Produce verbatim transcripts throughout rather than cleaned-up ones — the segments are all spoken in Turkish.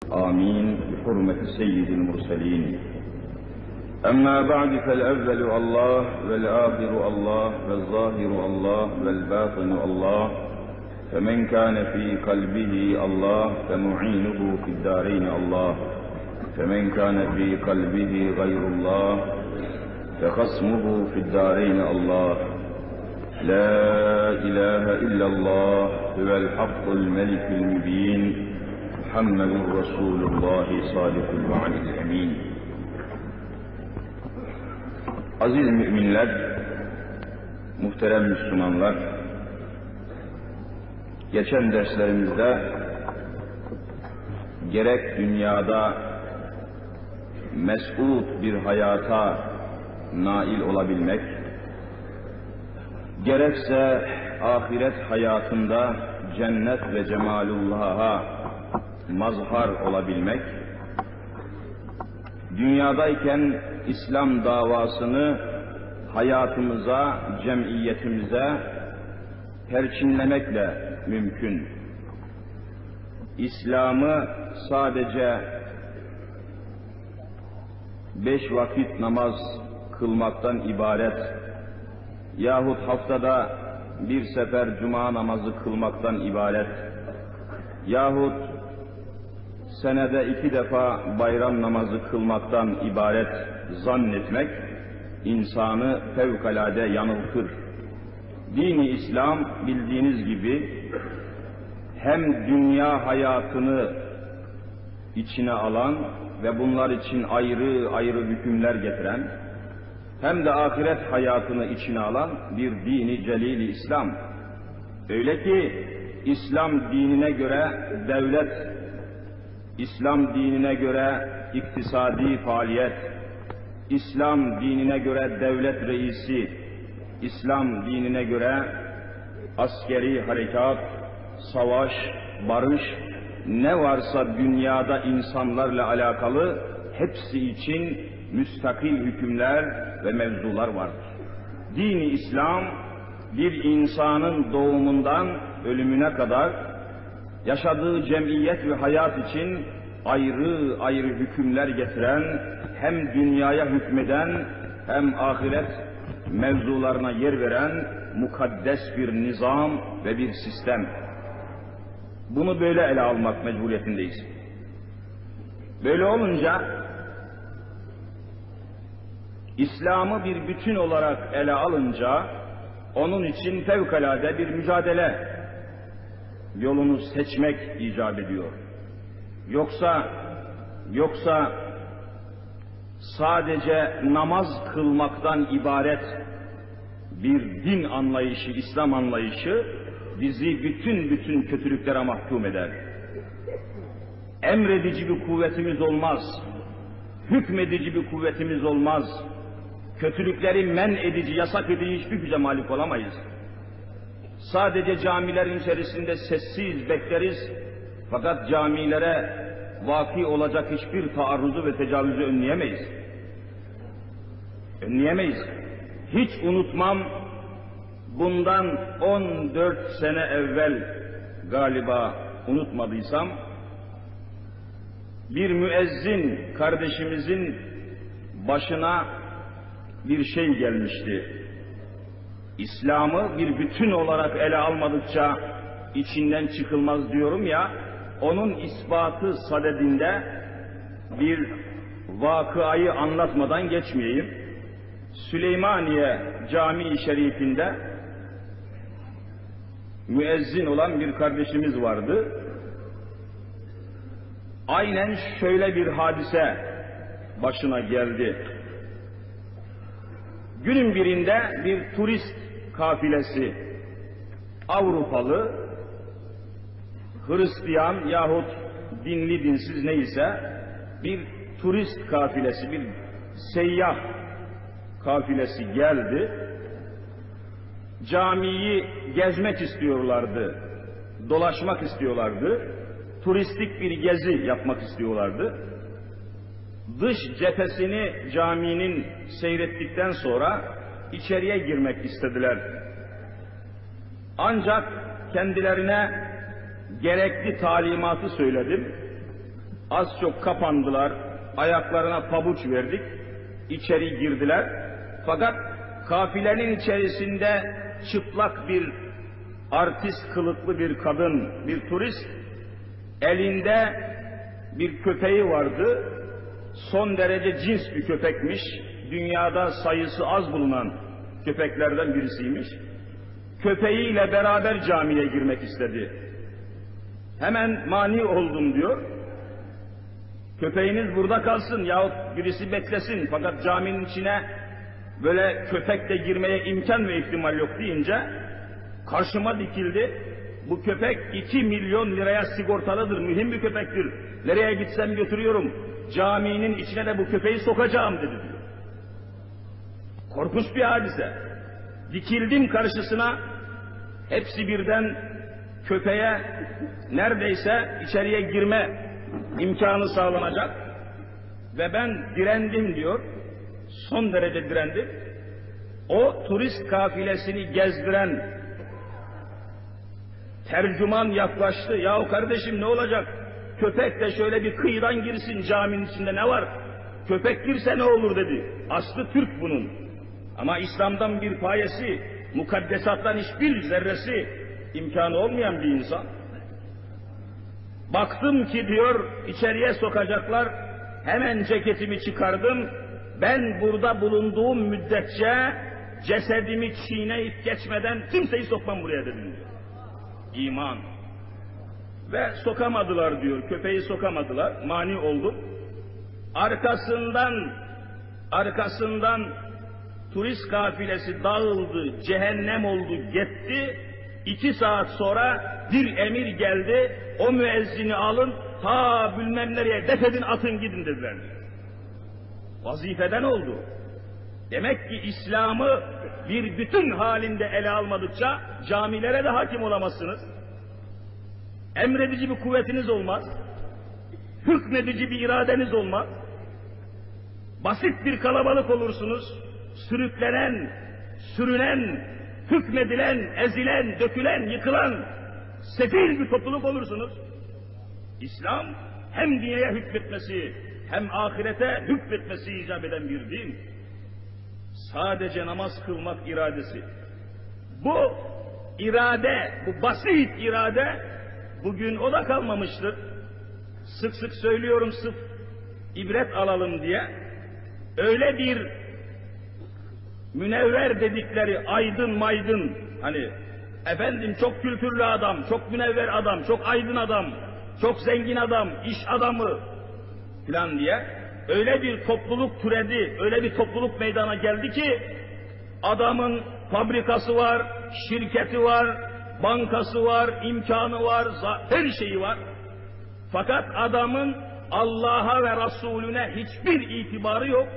آمين بحرمة سيد المرسلين. أما بعد فالأول الله والآخر الله والظاهر الله والباطن الله، فمن كان في قلبه الله فمعينه في الدارين الله، فمن كان في قلبه غير الله فخصمه في الدارين الله. لا إله إلا الله هو الحق الملك المبين، محمد رسول الله صادق الوعد الأمين. Aziz müminler, muhterem Müslümanlar, geçen derslerimizde gerek dünyada mes'ud bir hayata nail olabilmek, gerekse ahiret hayatında cennet ve cemalullah'a mazhar olabilmek, dünyadayken İslam davasını hayatımıza, cemiyetimize perçinlemekle mümkün. İslam'ı sadece beş vakit namaz kılmaktan ibaret yahut haftada bir sefer cuma namazı kılmaktan ibaret yahut senede iki defa bayram namazı kılmaktan ibaret zannetmek insanı fevkalade yanıltır. Dini İslam bildiğiniz gibi hem dünya hayatını içine alan ve bunlar için ayrı ayrı hükümler getiren, hem de ahiret hayatını içine alan bir dini celil-i İslam. Öyle ki İslam dinine göre devlet, İslam dinine göre iktisadi faaliyet, İslam dinine göre devlet reisi, İslam dinine göre askeri harekat, savaş, barış, ne varsa dünyada insanlarla alakalı hepsi için müstakil hükümler ve mevzular vardır. Dini İslam bir insanın doğumundan ölümüne kadar yaşadığı cemiyet ve hayat için ayrı ayrı hükümler getiren, hem dünyaya hükmeden hem ahiret mevzularına yer veren mukaddes bir nizam ve bir sistem. Bunu böyle ele almak mecburiyetindeyiz. Böyle olunca İslam'ı bir bütün olarak ele alınca onun için fevkalade bir mücadele yolunu seçmek icap ediyor. Yoksa yoksa sadece namaz kılmaktan ibaret bir din anlayışı, İslam anlayışı bizi bütün bütün kötülüklere mahkum eder. Emredici bir kuvvetimiz olmaz, hükmedici bir kuvvetimiz olmaz, kötülükleri men edici, yasak edici hiçbir güce malik olamayız. Sadece camilerin içerisinde sessiz bekleriz, fakat camilere vaki olacak hiçbir taarruzu ve tecavüzü önleyemeyiz. Önleyemeyiz. Hiç unutmam, bundan on dört sene evvel galiba unutmadıysam, bir müezzin kardeşimizin başına bir şey gelmişti. İslam'ı bir bütün olarak ele almadıkça içinden çıkılmaz diyorum ya, onun ispatı sadedinde bir vakıayı anlatmadan geçmeyeyim. Süleymaniye Camii Şerifinde müezzin olan bir kardeşimiz vardı. Aynen şöyle bir hadise başına geldi. Günün birinde bir turist kafilesi, Avrupalı, Hristiyan yahut dinli dinsiz neyse bir turist kafilesi, bir seyyah kafilesi geldi. Camiyi gezmek istiyorlardı, dolaşmak istiyorlardı, turistik bir gezi yapmak istiyorlardı. Dış cephesini caminin seyrettikten sonra içeriye girmek istediler. Ancak kendilerine gerekli talimatı söyledim. Az çok kapandılar, ayaklarına pabuç verdik, içeri girdiler. Fakat kafilenin içerisinde çıplak bir artist kılıklı bir kadın, bir turist, elinde bir köpeği vardı. Son derece cins bir köpekmiş, dünyada sayısı az bulunan köpeklerden birisiymiş. Köpeğiyle beraber camiye girmek istedi. Hemen mani oldum diyor. Köpeğiniz burada kalsın yahut birisi beklesin, fakat caminin içine böyle köpekle girmeye imkan ve ihtimal yok deyince karşıma dikildi. Bu köpek iki milyon liraya sigortalıdır, mühim bir köpektir. Nereye gitsem götürüyorum, caminin içine de bu köpeği sokacağım dedi diyor. Korkunç bir hadise. Dikildim karşısına, hepsi birden köpeğe neredeyse içeriye girme imkanı sağlanacak ve ben direndim diyor, son derece direndim. O turist kafilesini gezdiren tercüman yaklaştı. Yahu kardeşim ne olacak? Köpek de şöyle bir kıyıdan girsin, caminin içinde ne var? Köpek girse ne olur dedi. Aslı Türk bunun. Ama İslam'dan bir payesi, mukaddesattan hiçbir zerresi imkanı olmayan bir insan. Baktım ki diyor içeriye sokacaklar, hemen ceketimi çıkardım. Ben burada bulunduğum müddetçe cesedimi çiğneyip geçmeden kimseyi sokmam buraya dedim diyor. İman. Ve sokamadılar diyor, köpeği sokamadılar, mani oldum. Arkasından, arkasından turist kafilesi dağıldı, cehennem oldu, gitti. İki saat sonra bir emir geldi, o müezzini alın, ta bilmem nereye defedin, atın gidin dediler. Vazifeden oldu. Demek ki İslam'ı bir bütün halinde ele almadıkça camilere de hakim olamazsınız. Emredici bir kuvvetiniz olmaz. Hükmedici bir iradeniz olmaz. Basit bir kalabalık olursunuz. Sürüklenen, sürünen, hükmedilen, ezilen, dökülen, yıkılan sefil bir topluluk olursunuz. İslam hem dünyaya hükmetmesi hem ahirete hükmetmesi icap eden bir din. Sadece namaz kılmak iradesi. Bu irade, bu basit irade bugün o da kalmamıştır. Sık sık söylüyorum sırf ibret alalım diye. Öyle bir münevver dedikleri aydın maydın, hani efendim çok kültürlü adam, çok münevver adam, çok aydın adam, çok zengin adam, iş adamı filan diye öyle bir topluluk türedi, öyle bir topluluk meydana geldi ki adamın fabrikası var, şirketi var, bankası var, imkanı var, her şeyi var. Fakat adamın Allah'a ve Resulüne hiçbir itibarı yok.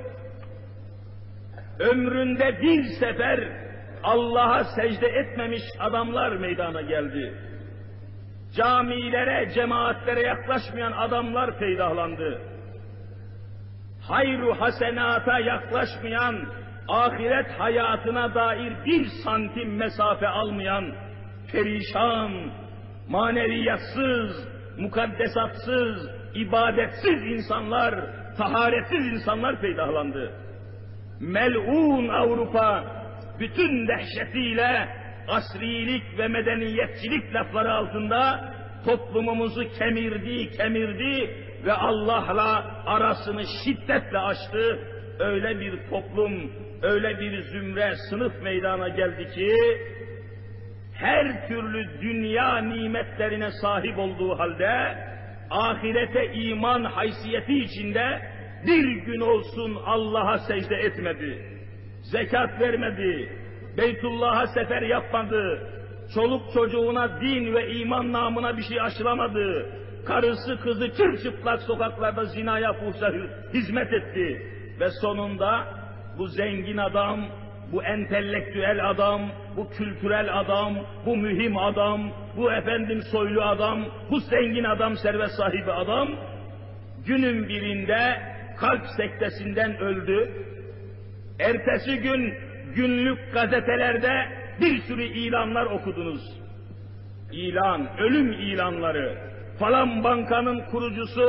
Ömründe bir sefer Allah'a secde etmemiş adamlar meydana geldi. Camilere, cemaatlere yaklaşmayan adamlar peydahlandı. Hayru hasenata yaklaşmayan, ahiret hayatına dair bir santim mesafe almayan, perişan, maneviyatsız, mukaddesatsız, ibadetsiz insanlar, taharetsiz insanlar peydahlandı. Mel'un Avrupa bütün dehşetiyle asrilik ve medeniyetçilik lafları altında toplumumuzu kemirdi, kemirdi ve Allah'la arasını şiddetle açtı. Öyle bir toplum, öyle bir zümre, sınıf meydana geldi ki her türlü dünya nimetlerine sahip olduğu halde ahirete iman haysiyeti içinde bir gün olsun Allah'a secde etmedi. Zekat vermedi. Beytullah'a sefer yapmadı. Çoluk çocuğuna din ve iman namına bir şey aşılamadı. Karısı kızı çırçıplak sokaklarda zinaya, fuhşa hizmet etti. Ve sonunda bu zengin adam, bu entelektüel adam, bu kültürel adam, bu mühim adam, bu efendim soylu adam, bu zengin adam, servet sahibi adam günün birinde kalp sektesinden öldü. Ertesi gün günlük gazetelerde bir sürü ilanlar okudunuz. İlan, ölüm ilanları. Falan bankanın kurucusu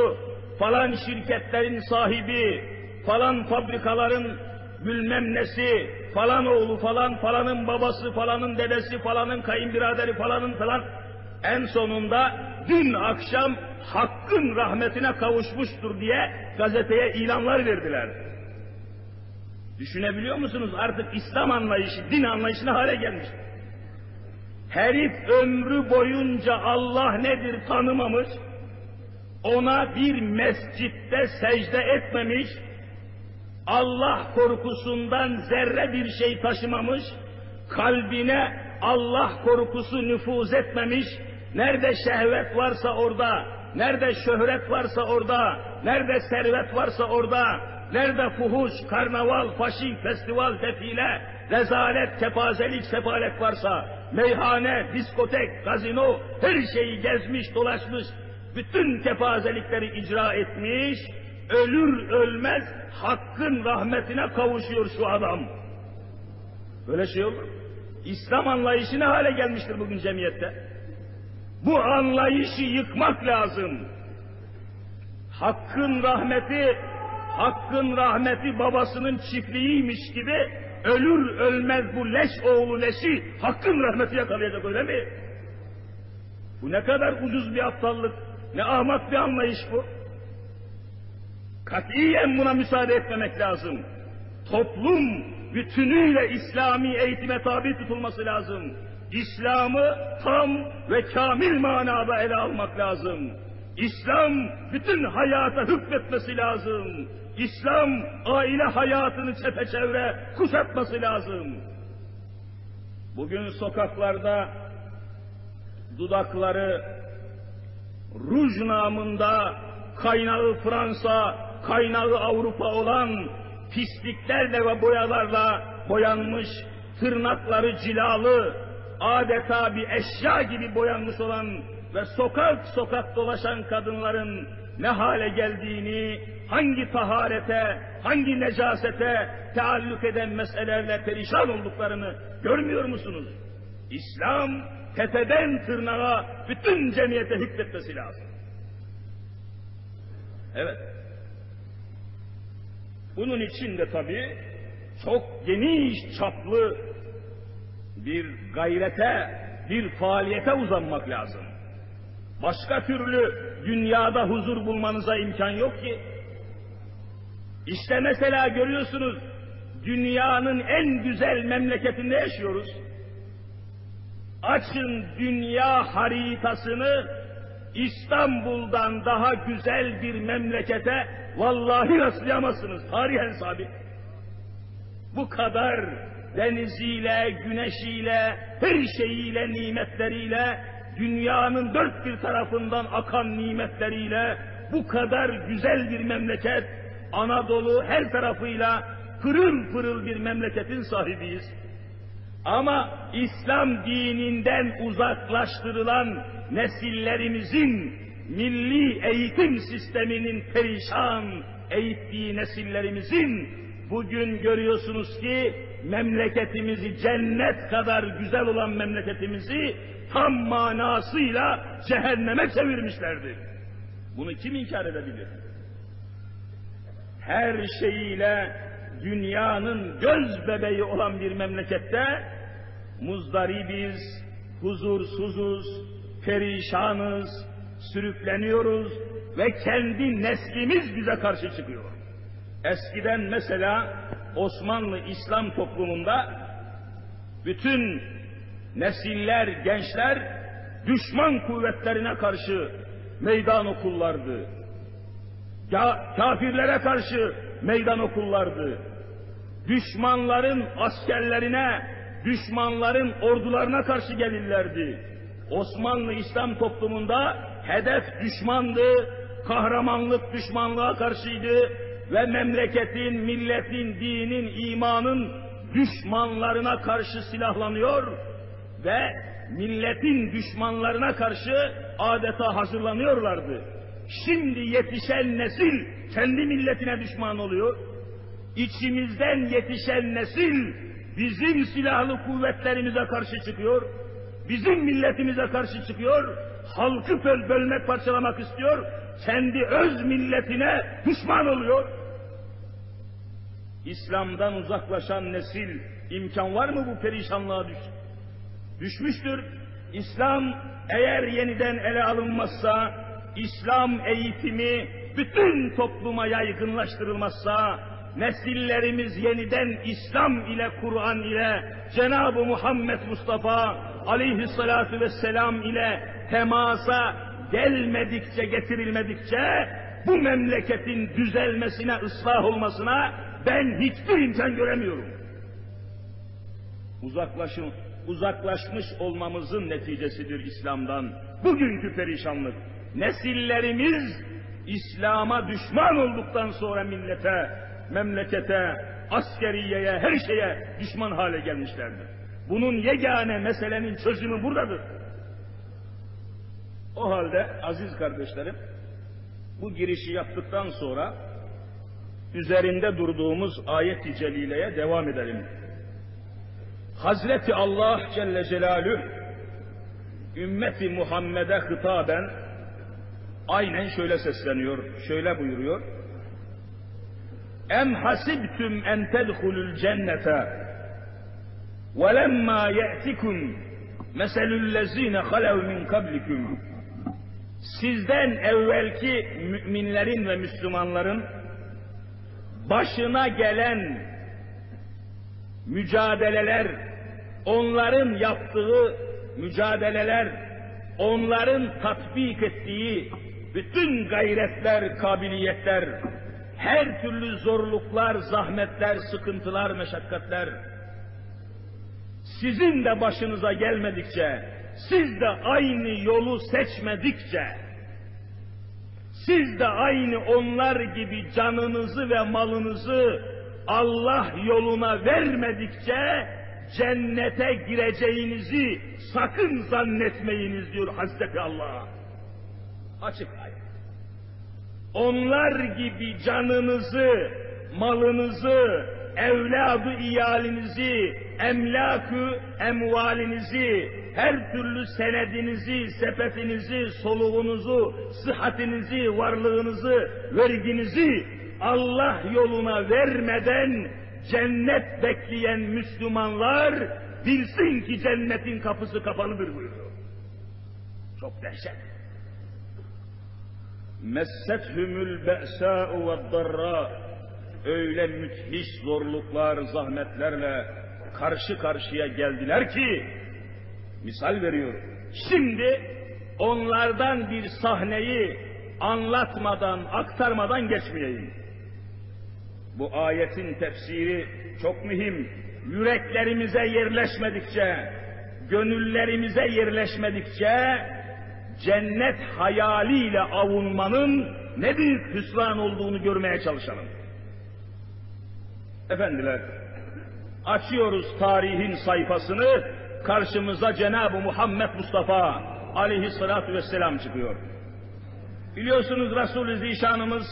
falan şirketlerin sahibi, falan fabrikaların bilmem nesi, falan oğlu falan, falanın babası, falanın dedesi, falanın kayınbiraderi, falanın falan, en sonunda dün akşam Hakk'ın rahmetine kavuşmuştur diye gazeteye ilanlar verdiler. Düşünebiliyor musunuz? Artık İslam anlayışı, din anlayışı ne hale gelmiş. Herif ömrü boyunca Allah nedir tanımamış, ona bir mescitte secde etmemiş, Allah korkusundan zerre bir şey taşımamış, kalbine Allah korkusu nüfuz etmemiş, nerede şehvet varsa orada, nerede şöhret varsa orada, nerede servet varsa orada, nerede fuhuş, karnaval, faşi, festival, defile, rezalet, kepazelik, sefalet varsa, meyhane, diskotek, gazino, her şeyi gezmiş, dolaşmış, bütün kepazelikleri icra etmiş, ölür ölmez Hakk'ın rahmetine kavuşuyor şu adam. Böyle şey olur. İslam anlayışı ne hale gelmiştir bugün cemiyette? Bu anlayışı yıkmak lazım. Hakk'ın rahmeti, Hakk'ın rahmeti babasının çiftliğiymiş gibi ölür ölmez bu leş oğlu leşi Hakk'ın rahmeti yakalayacak, öyle mi? Bu ne kadar ucuz bir aptallık, ne ahmak bir anlayış bu. Katiyen buna müsaade etmemek lazım. Toplum bütünüyle İslami eğitime tabi tutulması lazım. İslam'ı tam ve kamil manada ele almak lazım. İslam bütün hayata hükmetmesi lazım. İslam aile hayatını çepeçevre kuşatması lazım. Bugün sokaklarda dudakları ruj namında kaynağı Fransa, kaynağı Avrupa olan pisliklerle ve boyalarla boyanmış, tırnakları cilalı, adeta bir eşya gibi boyanmış olan ve sokak sokak dolaşan kadınların ne hale geldiğini, hangi taharete, hangi necasete taalluk eden meselelerle perişan olduklarını görmüyor musunuz? İslam tepeden tırnağa bütün cemiyete hükmetmesi lazım. Evet. Bunun için de tabii çok geniş çaplı bir gayrete, bir faaliyete uzanmak lazım. Başka türlü dünyada huzur bulmanıza imkan yok ki. İşte mesela görüyorsunuz, dünyanın en güzel memleketinde yaşıyoruz. Açın dünya haritasını, İstanbul'dan daha güzel bir memlekete vallahi rastlayamazsınız, tarihen sabit. Bu kadar deniziyle, güneşiyle, her şeyiyle, nimetleriyle, dünyanın dört bir tarafından akan nimetleriyle, bu kadar güzel bir memleket, Anadolu her tarafıyla pırıl pırıl bir memleketin sahibiyiz. Ama İslam dininden uzaklaştırılan nesillerimizin, milli eğitim sisteminin perişan eğittiği nesillerimizin, bugün görüyorsunuz ki memleketimizi, cennet kadar güzel olan memleketimizi tam manasıyla cehenneme çevirmişlerdir. Bunu kim inkar edebilir? Her şeyiyle dünyanın göz bebeği olan bir memlekette muzdaribiz, huzursuzuz, perişanız, sürükleniyoruz ve kendi neslimiz bize karşı çıkıyor. Eskiden mesela Osmanlı İslam toplumunda bütün nesiller, gençler düşman kuvvetlerine karşı meydan okurlardı. Ka- kafirlere karşı meydan okurlardı. Düşmanların askerlerine, düşmanların ordularına karşı gelirlerdi. Osmanlı İslam toplumunda hedef düşmandı, kahramanlık düşmanlığa karşıydı ve memleketin, milletin, dinin, imanın düşmanlarına karşı silahlanıyor ve milletin düşmanlarına karşı adeta hazırlanıyorlardı. Şimdi yetişen nesil kendi milletine düşman oluyor. İçimizden yetişen nesil bizim silahlı kuvvetlerimize karşı çıkıyor. Bizim milletimize karşı çıkıyor. Halkı böl bölmek, parçalamak istiyor. kendi öz milletine düşman oluyor. İslam'dan uzaklaşan nesil imkan var mı bu perişanlığa düş düşmüştür. İslam eğer yeniden ele alınmazsa, İslam eğitimi bütün topluma yaygınlaştırılmazsa, nesillerimiz yeniden İslam ile, Kur'an ile, Cenab-ı Muhammed Mustafa aleyhissalatu vesselam ile temasa gelmedikçe, getirilmedikçe bu memleketin düzelmesine, ıslah olmasına ben hiçbir imkan göremiyorum. Uzaklaşın, uzaklaşmış olmamızın neticesidir İslam'dan bugünkü perişanlık. Nesillerimiz İslam'a düşman olduktan sonra millete, memlekete, askeriyeye, her şeye düşman hale gelmişlerdir. Bunun yegane meselenin çözümü buradadır. O halde aziz kardeşlerim, bu girişi yaptıktan sonra üzerinde durduğumuz ayet-i celileye devam edelim. Hazreti Allah Celle Celaluhu ümmeti Muhammed'e hitaben aynen şöyle sesleniyor, şöyle buyuruyor. Em hasibtum en tedhulul cennete ve lemma ye'tikum meselullezine halev min kablikum. Sizden evvelki müminlerin ve Müslümanların başına gelen mücadeleler, onların yaptığı mücadeleler, onların tatbik ettiği bütün gayretler, kabiliyetler, her türlü zorluklar, zahmetler, sıkıntılar, meşakkatler sizin de başınıza gelmedikçe, siz de aynı yolu seçmedikçe, siz de aynı onlar gibi canınızı ve malınızı Allah yoluna vermedikçe cennete gireceğinizi sakın zannetmeyiniz diyor Hazreti Allah. Açık ayet. Onlar gibi canınızı, malınızı, evladı iyalinizi, emlakı emvalinizi, her türlü senedinizi, sepetinizi, soluğunuzu, sıhhatinizi, varlığınızı, verginizi Allah yoluna vermeden cennet bekleyen Müslümanlar bilsin ki cennetin kapısı kapalıdır buyuruyor. Çok dehşet. Messethumul be'sâ'u ve'd-darrâ. Öyle müthiş zorluklar, zahmetlerle karşı karşıya geldiler ki, misal veriyor. Şimdi onlardan bir sahneyi anlatmadan, aktarmadan geçmeyeyim. Bu ayetin tefsiri çok mühim. Yüreklerimize yerleşmedikçe, gönüllerimize yerleşmedikçe, cennet hayaliyle avunmanın ne büyük hüsran olduğunu görmeye çalışalım. Efendiler, açıyoruz tarihin sayfasını, karşımıza Cenab-ı Muhammed Mustafa aleyhissalatu vesselam çıkıyor. Biliyorsunuz Resul-i Zişanımız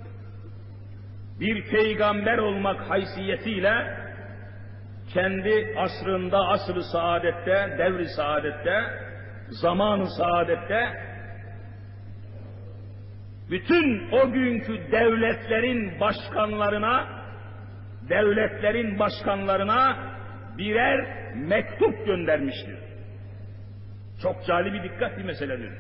bir peygamber olmak haysiyetiyle kendi asrında, asr-ı saadette, devri saadette, zamanı saadette bütün o günkü devletlerin başkanlarına devletlerin başkanlarına birer mektup göndermiştir. Çok cali bir dikkat bir meseledir.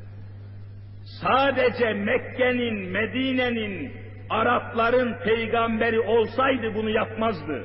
Sadece Mekke'nin, Medine'nin, Arapların peygamberi olsaydı bunu yapmazdı.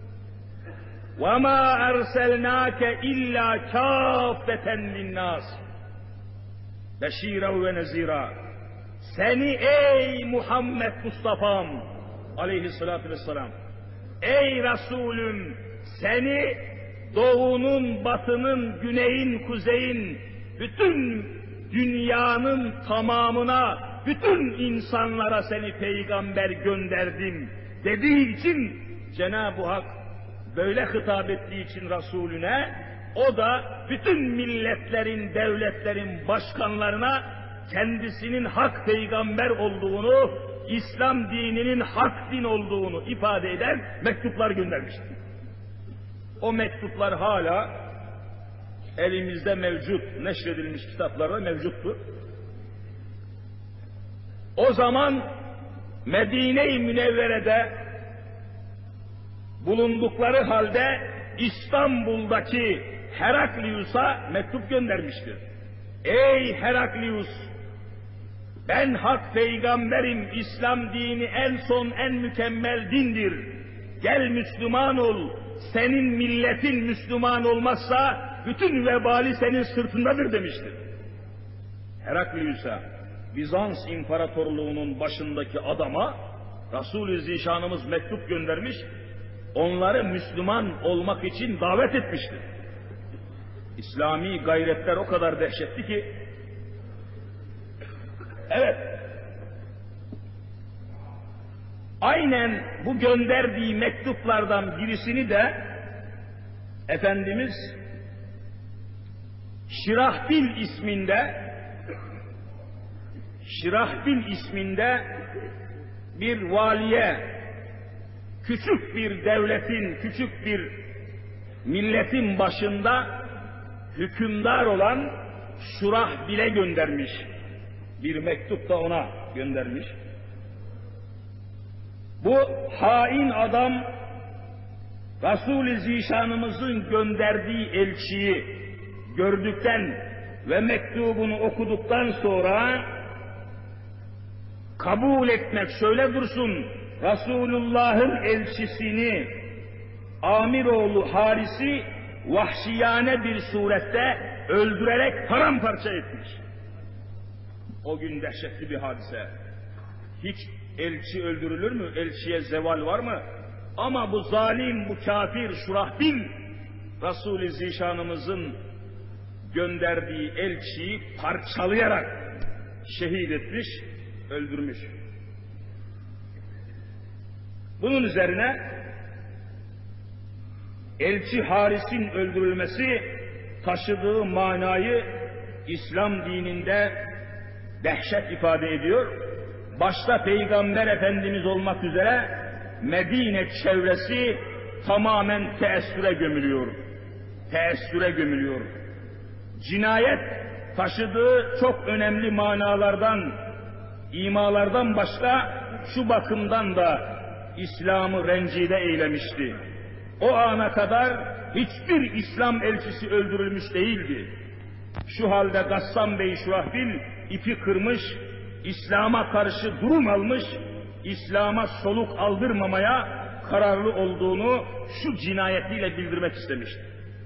وَمَا أَرْسَلْنَاكَ إِلَّا كَافَّةً لِلنَّاسِ بَشِيرًا وَنَذِيرًا. Seni ey Muhammed Mustafa'm aleyhissalatü vesselam, ey Resulüm, seni doğunun, batının, güneyin, kuzeyin, bütün dünyanın tamamına, bütün insanlara seni peygamber gönderdim dediği için Cenab-ı Hak böyle hitap ettiği için Resulüne, o da bütün milletlerin, devletlerin başkanlarına kendisinin hak peygamber olduğunu, İslam dininin hak din olduğunu ifade eden mektuplar göndermiştir. O mektuplar hala elimizde mevcut, neşredilmiş kitaplarda mevcuttur. O zaman Medine-i Münevvere'de bulundukları halde İstanbul'daki Heraklius'a mektup göndermiştir. Ey Heraklius! Ben hak peygamberim, İslam dini en son en mükemmel dindir. Gel Müslüman ol, senin milletin Müslüman olmazsa bütün vebali senin sırtındadır demiştir. Heraklius'a, Bizans İmparatorluğu'nun başındaki adama Resul-i Zişanımız mektup göndermiş, onları Müslüman olmak için davet etmiştir. İslami gayretler o kadar dehşetli ki, evet, aynen bu gönderdiği mektuplardan birisini de Efendimiz Şirahbil isminde Şirahbil isminde bir valiye, küçük bir devletin, küçük bir milletin başında hükümdar olan Şurahbil'e göndermiş. Bir mektup da ona göndermiş. Bu hain adam Resul-i Zişanımızın gönderdiği elçiyi gördükten ve mektubunu okuduktan sonra kabul etmek şöyle dursun, Resulullah'ın elçisini Amiroğlu Haris'i vahşiyane bir surette öldürerek paramparça etmiş. O gün dehşetli bir hadise. Hiç elçi öldürülür mü? Elçiye zeval var mı? Ama bu zalim, bu kafir Şurahbil, Resul-i Zişanımızın gönderdiği elçiyi parçalayarak şehit etmiş, öldürmüş. Bunun üzerine elçi Haris'in öldürülmesi taşıdığı manayı İslam dininde dehşet ifade ediyor. Başta Peygamber Efendimiz olmak üzere Medine çevresi tamamen teessüre gömülüyor. Teessüre gömülüyor. Cinayet taşıdığı çok önemli manalardan, imalardan başka şu bakımdan da İslam'ı rencide eylemişti. O ana kadar hiçbir İslam elçisi öldürülmüş değildi. Şu halde Gassam Bey Şurahbil ipi kırmış, İslam'a karşı durum almış, İslam'a soluk aldırmamaya kararlı olduğunu şu cinayetiyle bildirmek istemişti.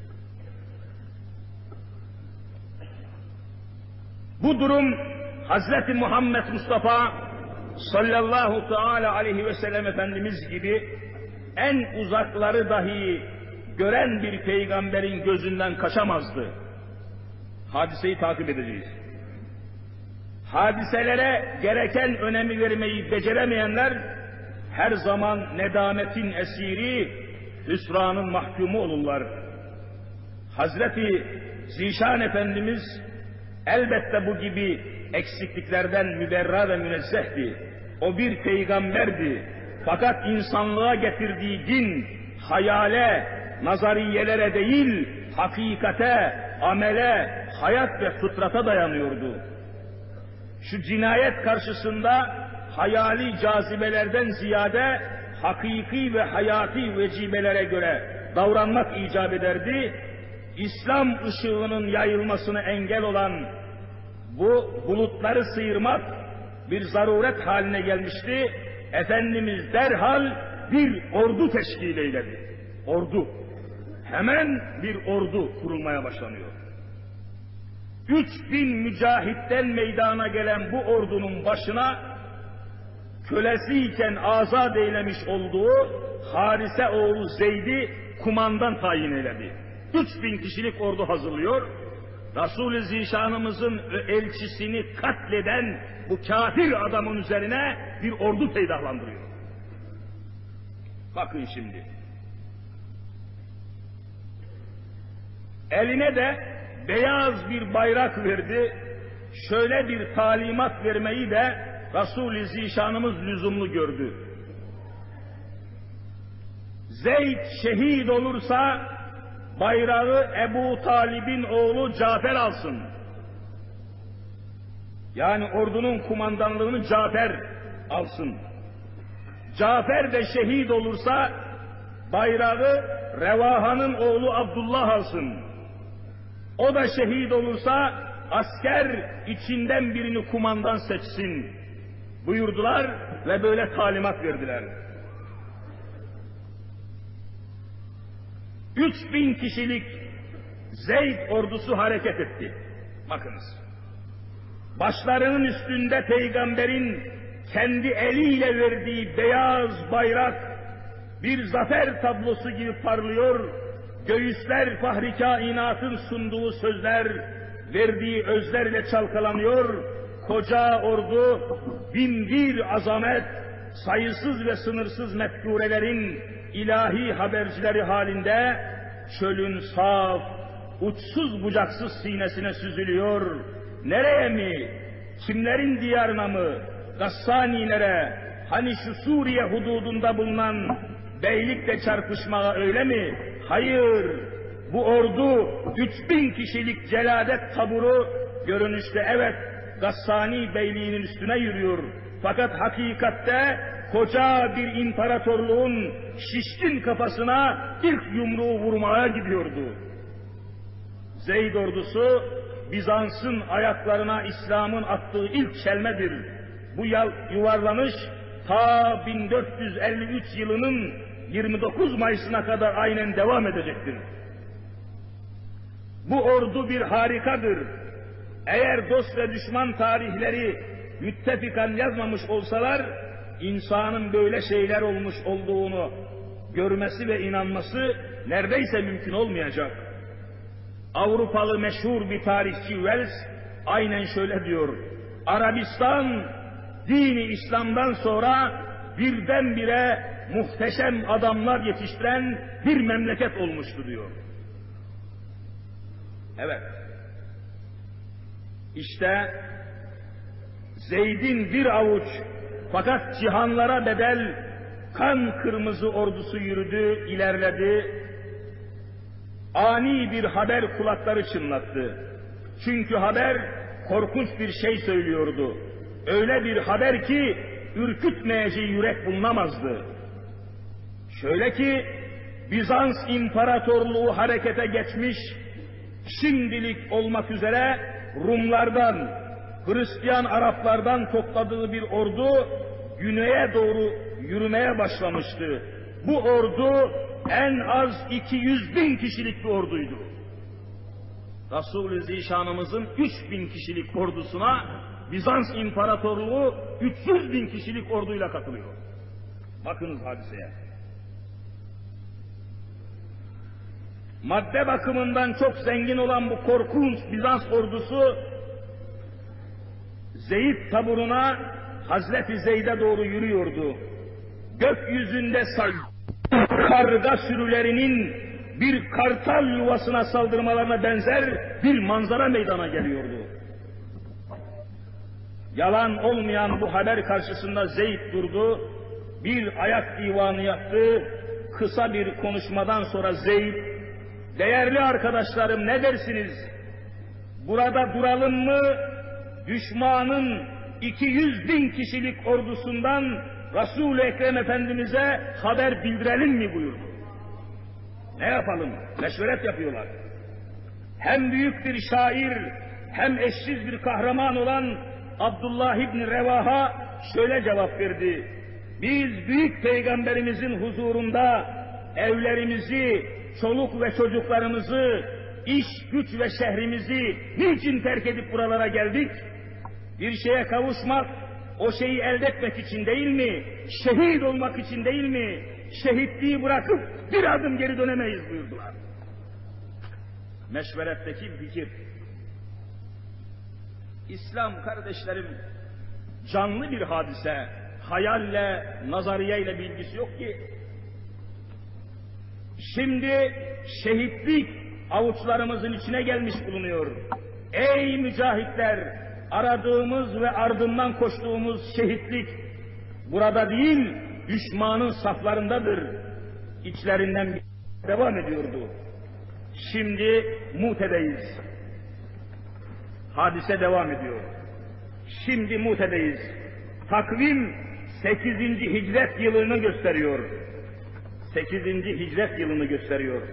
Bu durum Hazreti Muhammed Mustafa sallallahu teala aleyhi ve sellem Efendimiz gibi en uzakları dahi gören bir peygamberin gözünden kaçamazdı. Hadiseyi takip edeceğiz. Hadiselere gereken önemi vermeyi beceremeyenler her zaman nedametin esiri, hüsranın mahkumu olurlar. Hazreti Zişan Efendimiz elbette bu gibi eksikliklerden müberra ve münezzehti. O bir peygamberdi. Fakat insanlığa getirdiği din, hayale, nazariyelere değil, hakikate, amele, hayat ve fıtrata dayanıyordu. Şu cinayet karşısında hayali cazibelerden ziyade hakiki ve hayati vecibelere göre davranmak icap ederdi. İslam ışığının yayılmasına engel olan bu bulutları sıyırmak bir zaruret haline gelmişti. Efendimiz derhal bir ordu teşkil eyledi. Ordu. Hemen bir ordu kurulmaya başlanıyor. Üç bin mücahitten meydana gelen bu ordunun başına kölesiyken azat eylemiş olduğu Harise oğlu Zeyd'i kumandan tayin eyledi. Üç bin kişilik ordu hazırlıyor. Resul-i Zişanımızın elçisini katleden bu kafir adamın üzerine bir ordu peydahlandırıyor. Bakın şimdi. Eline de beyaz bir bayrak verdi. Şöyle bir talimat vermeyi de Resul-i Zişanımız lüzumlu gördü. Zeyd şehit olursa bayrağı Ebu Talib'in oğlu Cafer alsın. Yani ordunun kumandanlığını Cafer alsın. Cafer de şehit olursa bayrağı Revaha'nın oğlu Abdullah alsın. O da şehit olursa asker içinden birini kumandan seçsin buyurdular ve böyle talimat verdiler. Üç bin kişilik Zeyd ordusu hareket etti. Bakınız. Başlarının üstünde peygamberin kendi eliyle verdiği beyaz bayrak bir zafer tablosu gibi parlıyor. Göğüsler fahri kainatın sunduğu sözler, verdiği özlerle çalkalanıyor. Koca ordu bin bir azamet, sayısız ve sınırsız mefkurelerin ilahi habercileri halinde çölün saf, uçsuz bucaksız sinesine süzülüyor. Nereye mi? Kimlerin diyarına mı? Gassanilere, hani şu Suriye hududunda bulunan beylikle çarpışmaya öyle mi? Hayır, bu ordu üç bin kişilik celadet taburu görünüşte evet Gassani beyliğinin üstüne yürüyor. Fakat hakikatte koca bir imparatorluğun şişkin kafasına ilk yumruğu vurmaya gidiyordu. Zeyd ordusu Bizans'ın ayaklarına İslam'ın attığı ilk çelmedir. Bu yuvarlanış ta bin dört yüz elli üç yılının yirmi dokuz Mayıs'ına kadar aynen devam edecektir. Bu ordu bir harikadır. Eğer dost ve düşman tarihleri müttefikan yazmamış olsalar, insanın böyle şeyler olmuş olduğunu görmesi ve inanması neredeyse mümkün olmayacak. Avrupalı meşhur bir tarihçi Wells aynen şöyle diyor: Arabistan dini İslam'dan sonra birdenbire muhteşem adamlar yetiştiren bir memleket olmuştu diyor. Evet. İşte Zeyd'in bir avuç fakat cihanlara bedel kan kırmızı ordusu yürüdü, ilerledi. Ani bir haber kulakları çınlattı. Çünkü haber korkunç bir şey söylüyordu. Öyle bir haber ki ürkütmeyeceği yürek bulunamazdı. Şöyle ki Bizans İmparatorluğu harekete geçmiş, şimdilik olmak üzere Rumlardan, Hristiyan Araplardan topladığı bir ordu güneye doğru yürümeye başlamıştı. Bu ordu en az iki yüz bin kişilik bir orduydu. Resul-i Zişanımızın üç bin kişilik ordusuna Bizans İmparatorluğu üç yüz bin kişilik orduyla katılıyor. Bakınız hadiseye. Madde bakımından çok zengin olan bu korkunç Bizans ordusu Zeyd taburuna Hazreti Zeyd'e doğru yürüyordu. Gökyüzünde karga sürülerinin bir kartal yuvasına saldırmalarına benzer bir manzara meydana geliyordu. Yalan olmayan bu haber karşısında Zeyd durdu, bir ayak divanı yaptı. Kısa bir konuşmadan sonra Zeyd, değerli arkadaşlarım ne dersiniz? Burada duralım mı? Düşmanın iki yüz bin kişilik ordusundan Resul-i Ekrem Efendimiz'e haber bildirelim mi buyurdu. Ne yapalım? Meşveret yapıyorlar. Hem büyük bir şair, hem eşsiz bir kahraman olan Abdullah İbni Revaha şöyle cevap verdi: biz büyük peygamberimizin huzurunda evlerimizi, çoluk ve çocuklarımızı, iş, güç ve şehrimizi niçin terk edip buralara geldik? Bir şeye kavuşmak, o şeyi elde etmek için değil mi? Şehit olmak için değil mi? Şehitliği bırakıp bir adım geri dönemeyiz buyurdular. Meşveretteki fikir. İslam kardeşlerim canlı bir hadise, hayalle, nazariyeyle bir ilgisi yok ki. Şimdi şehitlik avuçlarımızın içine gelmiş bulunuyor. Ey mücahitler, aradığımız ve ardından koştuğumuz şehitlik burada değil, düşmanın saflarındadır. İçlerinden bir devam ediyordu. Şimdi Mute'deyiz. Hadise devam ediyor. Şimdi Mute'deyiz. Takvim sekizinci hicret yılını gösteriyor. sekizinci hicret yılını gösteriyor.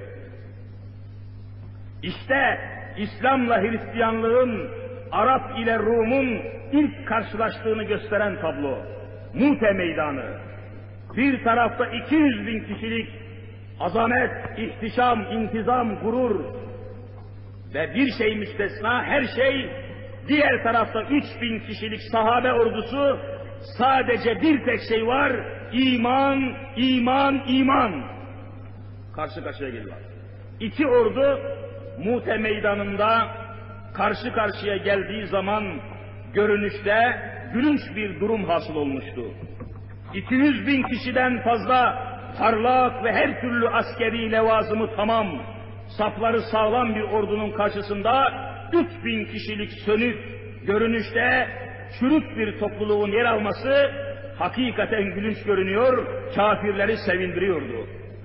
İşte İslam'la Hristiyanlığın, Arap ile Rum'un ilk karşılaştığını gösteren tablo. Mute meydanı. Bir tarafta iki yüz bin kişilik azamet, ihtişam, intizam, gurur ve bir şey müstesna her şey, diğer tarafta üç bin kişilik sahabe ordusu, sadece bir tek şey var, iman, iman, iman. Karşı karşıya geliyor. İki ordu Mute meydanında karşı karşıya geldiği zaman görünüşte gülünç bir durum hasıl olmuştu. iki yüz bin kişiden fazla parlak ve her türlü askeri levazımı tamam, safları sağlam bir ordunun karşısında üç bin kişilik sönük, görünüşte çürük bir topluluğun yer alması hakikaten gülünç görünüyor, kafirleri sevindiriyordu.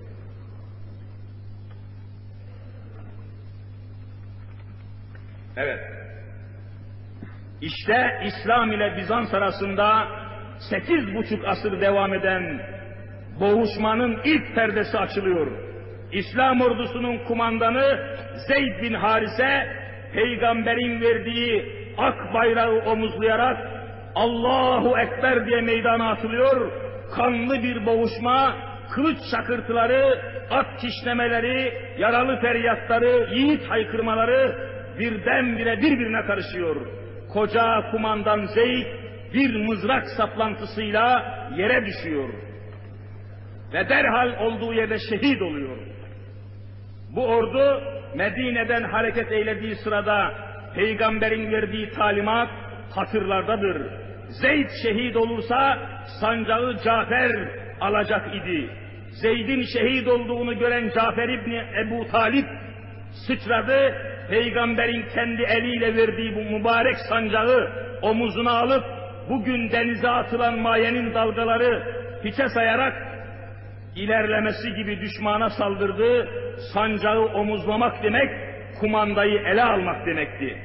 Evet. İşte İslam ile Bizans arasında sekiz buçuk asır devam eden boğuşmanın ilk perdesi açılıyor. İslam ordusunun kumandanı Zeyd bin Harise, peygamberin verdiği ak bayrağı omuzlayarak Allahu Ekber diye meydana atılıyor. Kanlı bir boğuşma, kılıç şakırtıları, at kişnemeleri, yaralı feryatları, yiğit haykırmaları birdenbire birbirine karışıyor. Koca kumandan Zeyd bir mızrak saplantısıyla yere düşüyor ve derhal olduğu yerde şehit oluyor. Bu ordu Medine'den hareket eylediği sırada peygamberin verdiği talimat hatırlardadır. Zeyd şehit olursa sancağı Cafer alacak idi. Zeyd'in şehit olduğunu gören Cafer İbni Ebu Talip sıçradı, peygamberin kendi eliyle verdiği bu mübarek sancağı omuzuna alıp bugün denize atılan mayenin dalgaları hiçe sayarak ilerlemesi gibi düşmana saldırdı. Sancağı omuzlamak demek, kumandayı ele almak demekti.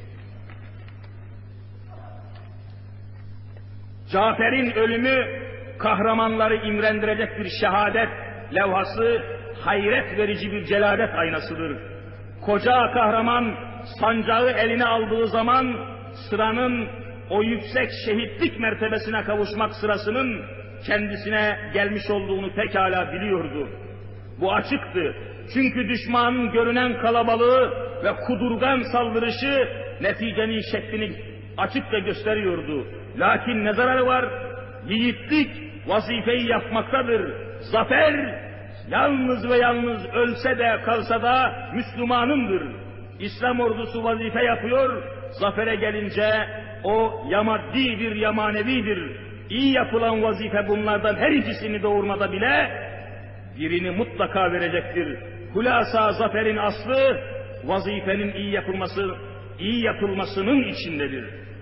Cafer'in ölümü kahramanları imrendirecek bir şehadet levhası, hayret verici bir celalet aynasıdır. Koca kahraman sancağı eline aldığı zaman sıranın o yüksek şehitlik mertebesine kavuşmak sırasının kendisine gelmiş olduğunu pekala biliyordu. Bu açıktı. Çünkü düşmanın görünen kalabalığı ve kudurgan saldırışı neticenin şeklini açıkça gösteriyordu. Lakin ne zararı var? Yiğitlik vazifeyi yapmaktadır. Zafer yalnız ve yalnız ölse de kalsa da Müslümanındır. İslam ordusu vazife yapıyor, zafere gelince o ya maddidir ya manevidir. İyi yapılan vazife bunlardan her ikisini doğurmada bile birini mutlaka verecektir. Hulasa zaferin aslı vazifenin iyi yapılması, iyi yapılmasının içindedir.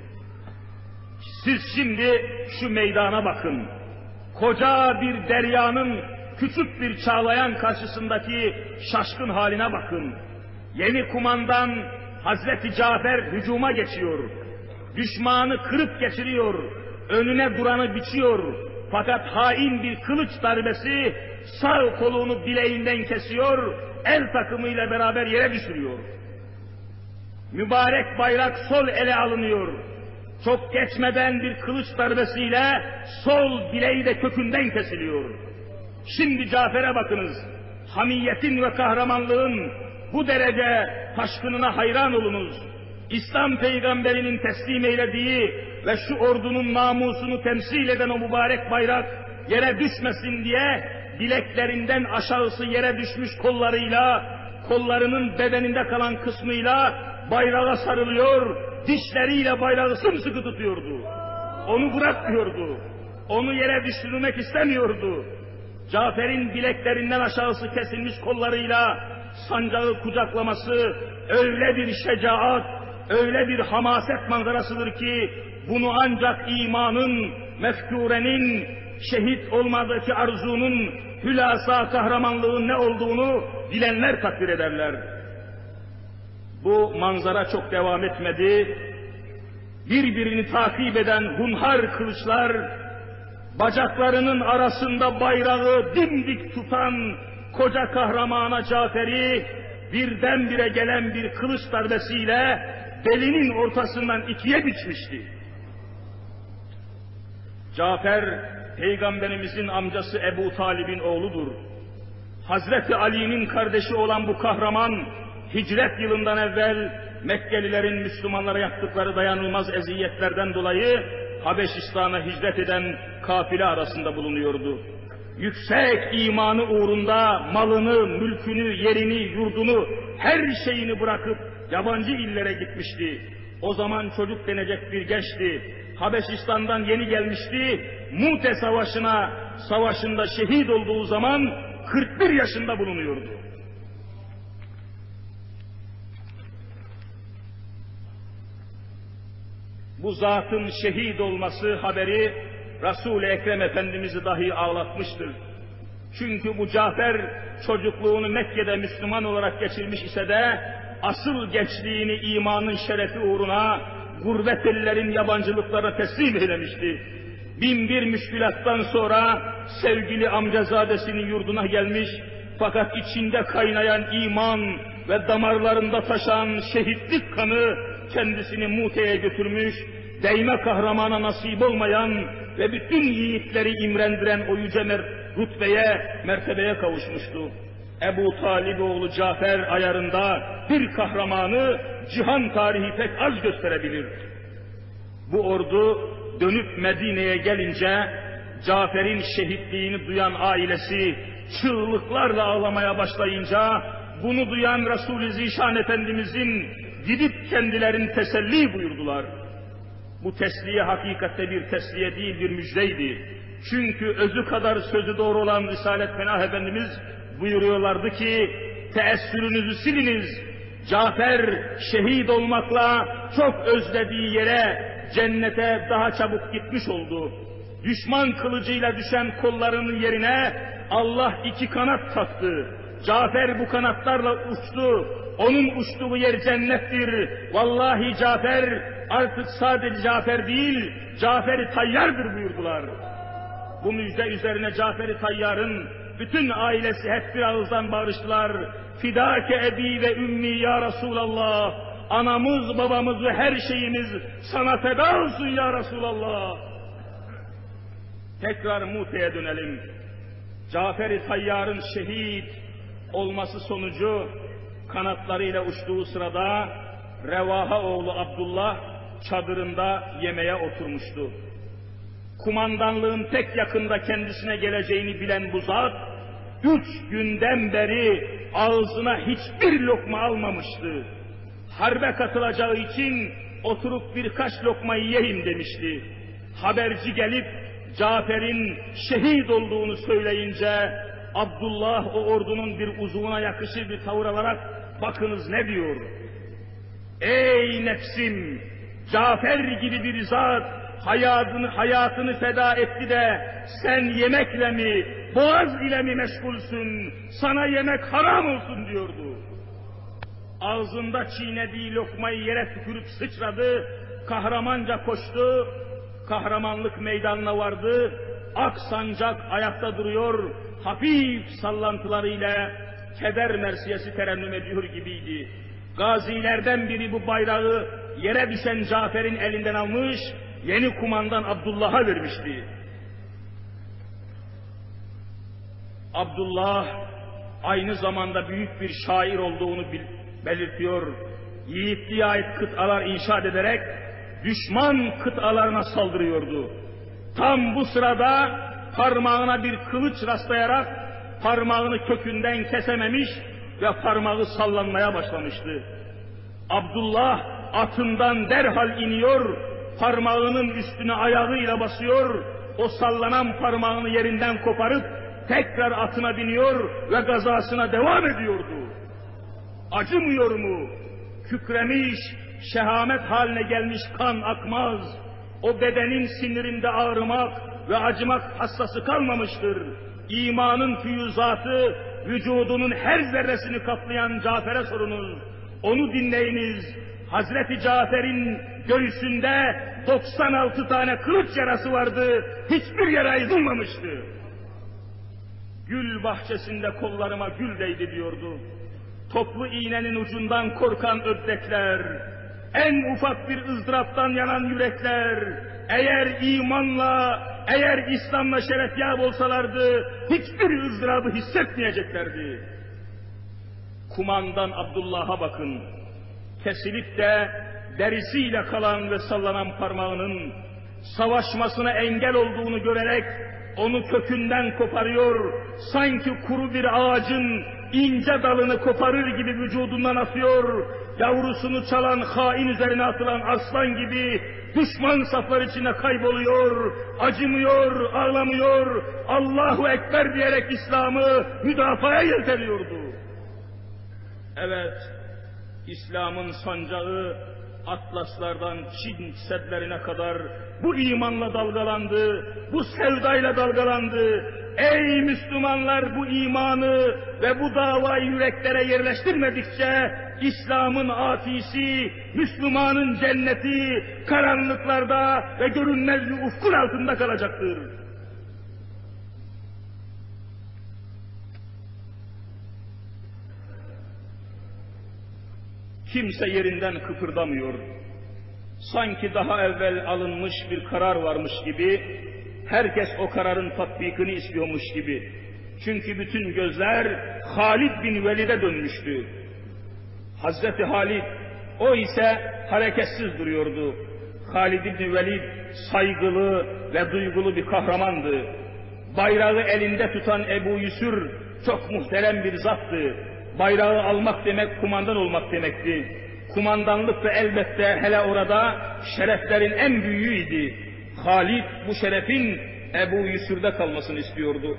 Siz şimdi şu meydana bakın. Koca bir deryanın küçük bir çağlayan karşısındaki şaşkın haline bakın. Yeni kumandan Hazreti Cafer hücuma geçiyor. Düşmanı kırıp geçiriyor. Önüne duranı biçiyor. Fakat hain bir kılıç darbesi sağ kolunu bileğinden kesiyor. El takımıyla beraber yere düşürüyor. Mübarek bayrak sol ele alınıyor. Çok geçmeden bir kılıç darbesiyle sol bileği de kökünden kesiliyor. Şimdi Cafer'e bakınız. Hamiyetin ve kahramanlığın bu derece taşkınına hayran olunuz. İslam peygamberinin teslim eylediği ve şu ordunun namusunu temsil eden o mübarek bayrak yere düşmesin diye bileklerinden aşağısı yere düşmüş kollarıyla, kollarının bedeninde kalan kısmıyla bayrağa sarılıyor, dişleriyle bayrağı sımsıkı tutuyordu. Onu bırakmıyordu. Onu yere düşürmek istemiyordu. Cafer'in bileklerinden aşağısı kesilmiş kollarıyla sancağı kucaklaması öyle bir şecaat, öyle bir hamaset manzarasıdır ki bunu ancak imanın, mefkurenin, şehit olmadaki arzunun, hülasa kahramanlığın ne olduğunu bilenler takdir ederler. Bu manzara çok devam etmedi. birbirini takip eden hunhar kılıçlar, bacaklarının arasında bayrağı dimdik tutan koca kahramana Cafer'i birdenbire gelen bir kılıç darbesiyle belinin ortasından ikiye biçmişti. Cafer, Peygamberimizin amcası Ebu Talib'in oğludur. Hazreti Ali'nin kardeşi olan bu kahraman, hicret yılından evvel Mekkelilerin Müslümanlara yaptıkları dayanılmaz eziyetlerden dolayı Habeşistan'a hicret eden kafile arasında bulunuyordu. Yüksek imanı uğrunda malını, mülkünü, yerini, yurdunu, her şeyini bırakıp yabancı illere gitmişti. O zaman çocuk denecek bir gençti. Habeşistan'dan yeni gelmişti. Mute Savaşı'na, savaşında şehit olduğu zaman kırk bir yaşında bulunuyordu. Bu zatın şehit olması haberi Resul-i Ekrem Efendimiz'i dahi ağlatmıştır. Çünkü bu Cafer çocukluğunu Mekke'de Müslüman olarak geçirmiş ise de asıl gençliğini imanın şerefi uğruna gurbet ellerin yabancılıklara teslim eylemişti. Bin bir müşkülattan sonra sevgili amcazadesinin yurduna gelmiş, fakat içinde kaynayan iman ve damarlarında taşan şehitlik kanı kendisini Mute'ye götürmüş, değme kahramana nasip olmayan ve bütün yiğitleri imrendiren o yüce mer- rütbeye, mertebeye kavuşmuştu. Ebu Talib oğlu Cafer ayarında bir kahramanı cihan tarihi pek az gösterebilir. Bu ordu dönüp Medine'ye gelince Cafer'in şehitliğini duyan ailesi çığlıklarla ağlamaya başlayınca bunu duyan Resul-i Zişan Efendimizin gidip kendilerini teselli buyurdular. Bu tesliye hakikatte bir tesliye değil, bir müjdeydi. Çünkü özü kadar sözü doğru olan Risalet Fenah Efendimiz buyuruyorlardı ki, teessürünüzü siliniz. Cafer şehit olmakla çok özlediği yere, cennete daha çabuk gitmiş oldu. Düşman kılıcıyla düşen kollarının yerine Allah iki kanat taktı. Cafer bu kanatlarla uçtu. Onun uçtuğu yer cennettir. Vallahi Cafer artık sadece Cafer değil, Cafer-i Tayyar'dır buyurdular. Bu müjde üzerine Cafer-i Tayyar'ın bütün ailesi hep bir ağızdan bağırıştılar. Fidâke ebi ve ümmi ya Resulallah. Anamız, babamız ve her şeyimiz sana feda olsun ya Resulallah. Tekrar Mute'ye dönelim. Cafer-i Tayyar'ın şehit olması sonucu kanatlarıyla uçtuğu sırada Revaha oğlu Abdullah çadırında yemeğe oturmuştu. Kumandanlığın pek yakında kendisine geleceğini bilen bu zat, üç günden beri ağzına hiçbir lokma almamıştı. Harbe katılacağı için oturup birkaç lokma yiyeyim demişti. Haberci gelip Cafer'in şehit olduğunu söyleyince Abdullah o ordunun bir uzvuna yakışır bir tavır alarak bakınız ne diyor? Ey nefsim! Cafer gibi bir zat hayatını, hayatını feda etti de sen yemekle mi, boğaz ile mi meşgulsün? Sana yemek haram olsun diyordu. Ağzında çiğnediği lokmayı yere tükürüp sıçradı, kahramanca koştu, kahramanlık meydanına vardı, ak sancak ayakta duruyor, hafif sallantılarıyla keder mersiyesi terennüm ediyor gibiydi. Gazilerden biri bu bayrağı yere düşen Cafer'in elinden almış, yeni kumandan Abdullah'a vermişti. Abdullah aynı zamanda büyük bir şair olduğunu belirtiyor. Yiğitliğe ait kıtalar inşa ederek düşman kıtalarına saldırıyordu. Tam bu sırada parmağına bir kılıç rastlayarak parmağını kökünden kesememiş ve parmağı sallanmaya başlamıştı. Abdullah atından derhal iniyor, parmağının üstüne ayağıyla basıyor, o sallanan parmağını yerinden koparıp tekrar atına biniyor ve gazasına devam ediyordu. Acımıyor mu? Kükremiş, şehamet haline gelmiş kan akmaz. O bedenin sinirinde ağrımak ve acımak hassası kalmamıştır. İmanın füyüzatı vücudunun her zerresini kaplayan Cafer'e sorunuz. Onu dinleyiniz. Hazreti Cafer'in göğsünde doksan altı tane kılıç yarası vardı, hiçbir yere ayrılmamıştı. Gül bahçesinde kollarıma gül değdi diyordu. Toplu iğnenin ucundan korkan ördekler, en ufak bir ızdıraptan yanan yürekler, eğer imanla, eğer İslam'la şerefyab olsalardı, hiçbir ızdırabı hissetmeyeceklerdi. Kumandan Abdullah'a bakın, kesilip de derisiyle kalan ve sallanan parmağının, savaşmasına engel olduğunu görerek, onu kökünden koparıyor, sanki kuru bir ağacın ince dalını koparır gibi vücudundan atıyor, yavrusunu çalan hain üzerine atılan aslan gibi düşman saflar içinde kayboluyor, acımıyor, ağlamıyor, Allahu Ekber diyerek İslam'ı müdafaya yelteniyordu. Evet, İslam'ın sancağı Atlaslardan Çin sedlerine kadar bu imanla dalgalandı, bu sevdayla dalgalandı. Ey Müslümanlar, bu imanı ve bu davayı yüreklere yerleştirmedikçe İslam'ın afisi, Müslümanın cenneti karanlıklarda ve görünmez bir ufkun altında kalacaktır. Kimse yerinden kıpırdamıyor. Sanki daha evvel alınmış bir karar varmış gibi, herkes o kararın tatbikini istiyormuş gibi. Çünkü bütün gözler Halid bin Velid'e dönmüştü. Hazreti Halid, o ise hareketsiz duruyordu. Halid bin Velid saygılı ve duygulu bir kahramandı. Bayrağı elinde tutan Ebu Yusur çok muhterem bir zattı. Bayrağı almak demek kumandan olmak demekti. Kumandanlık da elbette hele orada şereflerin en büyüğüydü. Halid bu şerefin Ebu Yusür'de kalmasını istiyordu.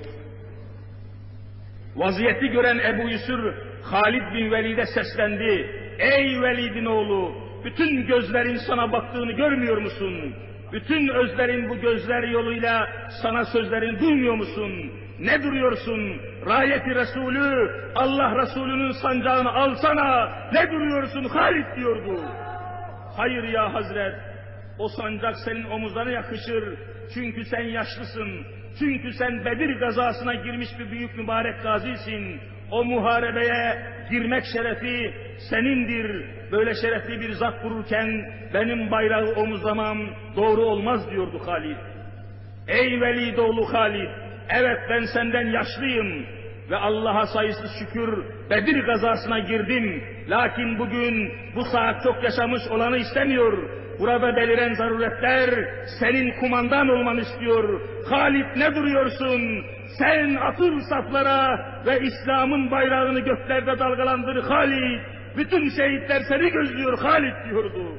Vaziyeti gören Ebu Yusur Halid bin Velid'e seslendi. Ey Velid'in oğlu, bütün gözlerin sana baktığını görmüyor musun? Bütün özlerin bu gözler yoluyla sana sözlerini duymuyor musun? Ne duruyorsun? Rayet-i Resulü, Allah Resulü'nün sancağını alsana. Ne duruyorsun Halid diyordu. Hayır ya Hazret, o sancak senin omuzlarına yakışır. Çünkü sen yaşlısın. Çünkü sen Bedir gazasına girmiş bir büyük mübarek gazisin. O muharebeye girmek şerefi senindir. Böyle şerefli bir zat vururken benim bayrağı omuzlamam doğru olmaz diyordu Halid. Ey Velidoğlu Halid, evet ben senden yaşlıyım ve Allah'a sayısız şükür Bedir gazasına girdim. Lakin bugün bu saat çok yaşamış olanı istemiyor. Burada beliren zaruretler senin kumandan olmanı istiyor. Halid ne duruyorsun? Sen atıl saflara ve İslam'ın bayrağını göklerde dalgalandır Halid. Bütün şehitler seni gözlüyor Halid diyordu.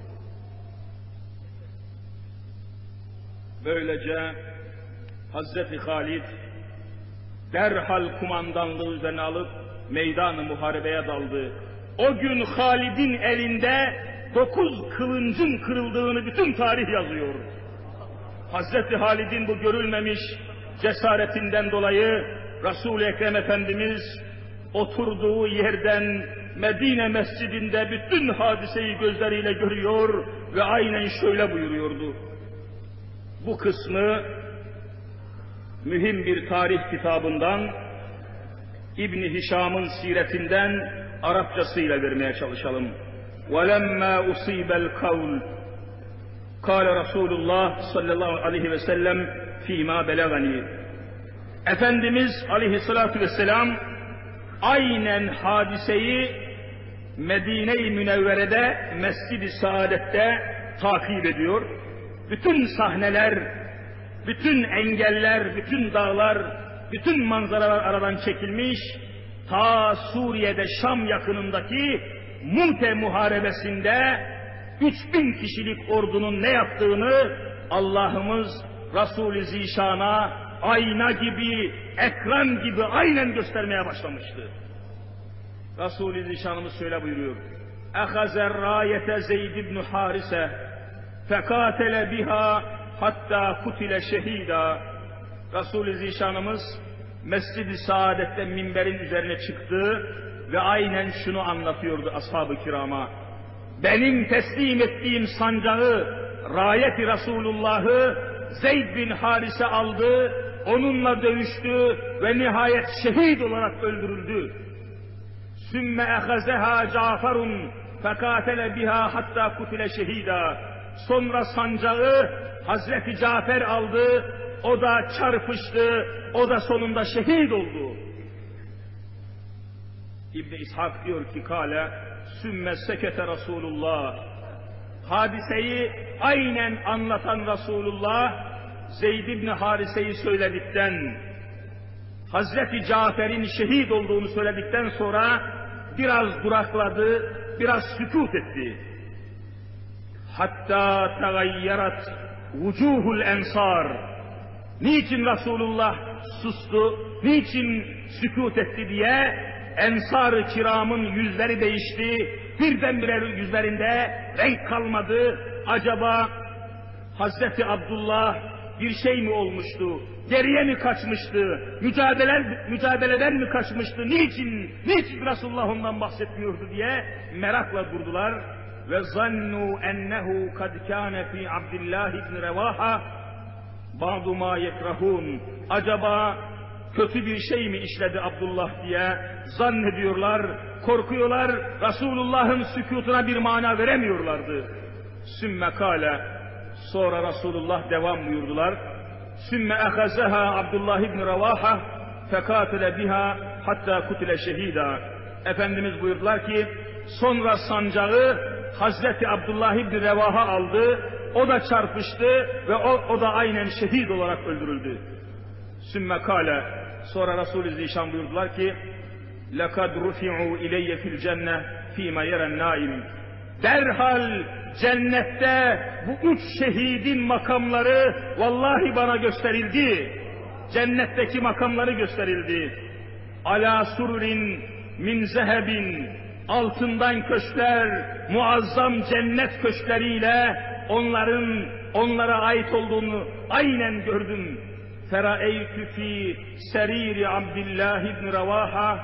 Böylece Hazreti Halid derhal kumandanlığı üzerine alıp meydan-ı muharebeye daldı. O gün Halid'in elinde dokuz kılıncın kırıldığını bütün tarih yazıyor. Hazreti Halid'in bu görülmemiş cesaretinden dolayı Resul-i Ekrem Efendimiz oturduğu yerden Medine mescidinde bütün hadiseyi gözleriyle görüyor ve aynen şöyle buyuruyordu. Bu kısmı mühim bir tarih kitabından, İbn-i Hişam'ın siretinden Arapçasıyla vermeye çalışalım. وَلَمَّا أُصِيبَ الْقَوْلُ قَالَ رَسُولُ اللّٰهِ sallallahu aleyhi ve sellem فِي مَا بَلَغَنِي. Efendimiz aleyhissalatu vesselam aynen hadiseyi Medine-i Münevvere'de, Mescid-i Saadet'te takip ediyor. Bütün sahneler, bütün engeller, bütün dağlar, bütün manzaralar aradan çekilmiş, ta Suriye'de Şam yakınındaki Mute muharebesinde üç bin kişilik ordunun ne yaptığını Allah'ımız Resul-i Zişan'a ayna gibi, ekran gibi aynen göstermeye başlamıştı. Resul-i Zişanımız şöyle buyuruyor. اَخَزَ الرَّايَةَ زَيْدِ بْنُ حَارِسَةَ فَقَاتَلَ بِهَا hatta kutile şehida. Resul-i Zişanımız Mescid-i Saadet'te minberin üzerine çıktı ve aynen şunu anlatıyordu ashab-ı kirama. benim teslim ettiğim sancağı, rayet-i Resulullah'ı Zeyd bin Harise aldı, onunla dövüştü ve nihayet şehit olarak öldürüldü. Sümme ehazeha Caferun fekatele biha hatta kutile şehida. Sonra sancağı Hazreti Cafer aldı, o da çarpıştı, o da sonunda şehit oldu. İbn-i İshak diyor ki kâle sümme sekete Resulullah. Hadiseyi aynen anlatan Resulullah Zeyd ibn Harise'yi söyledikten, Hazreti Cafer'in şehit olduğunu söyledikten sonra biraz durakladı, biraz sükût etti. Hatta tegayyerat vucuhul ensar. Niçin Resulullah sustu, niçin sükût etti diye Ensar-ı Kiram'ın yüzleri değişti, birdenbire yüzlerinde renk kalmadı. Acaba Hazreti Abdullah bir şey mi olmuştu, geriye mi kaçmıştı, mücadele, mücadeleden mi kaçmıştı, niçin, niçin Resulullah ondan bahsetmiyordu diye merakla durdular. Ve zannu ennehu kad kâne fî Abdillah ibn Revaha ba'du mâ yekrahûn. Acaba kötü bir şey mi işledi Abdullah diye zannediyorlar, korkuyorlar, Resulullah'ın sükûtuna bir mana veremiyorlardı. Sümme kâle, sonra Resulullah devam buyurdular. Sümme ehazeha Abdullah ibn Revaha fekatile biha hatta kutile şehida. Efendimiz buyurdular ki, sonra sancağı Hazreti Abdullah ibn Revaha aldı, o da çarpıştı ve o, o da aynen şehit olarak öldürüldü. Sümme kâle, sonra Resul-i Zişan buyurdular ki, لَقَدْ رُفِعُوا اِلَيَّ فِي الْجَنَّةِ ف۪ي مَا يَرَ النَّائِمِ. Derhal cennette bu üç şehidin makamları vallahi bana gösterildi. Cennetteki makamları gösterildi. Ala sururin min zehebin, altından köşkler, muazzam cennet köşkleriyle onların onlara ait olduğunu aynen gördüm. Feraeytü fi seriri Abdullah ibn Revaha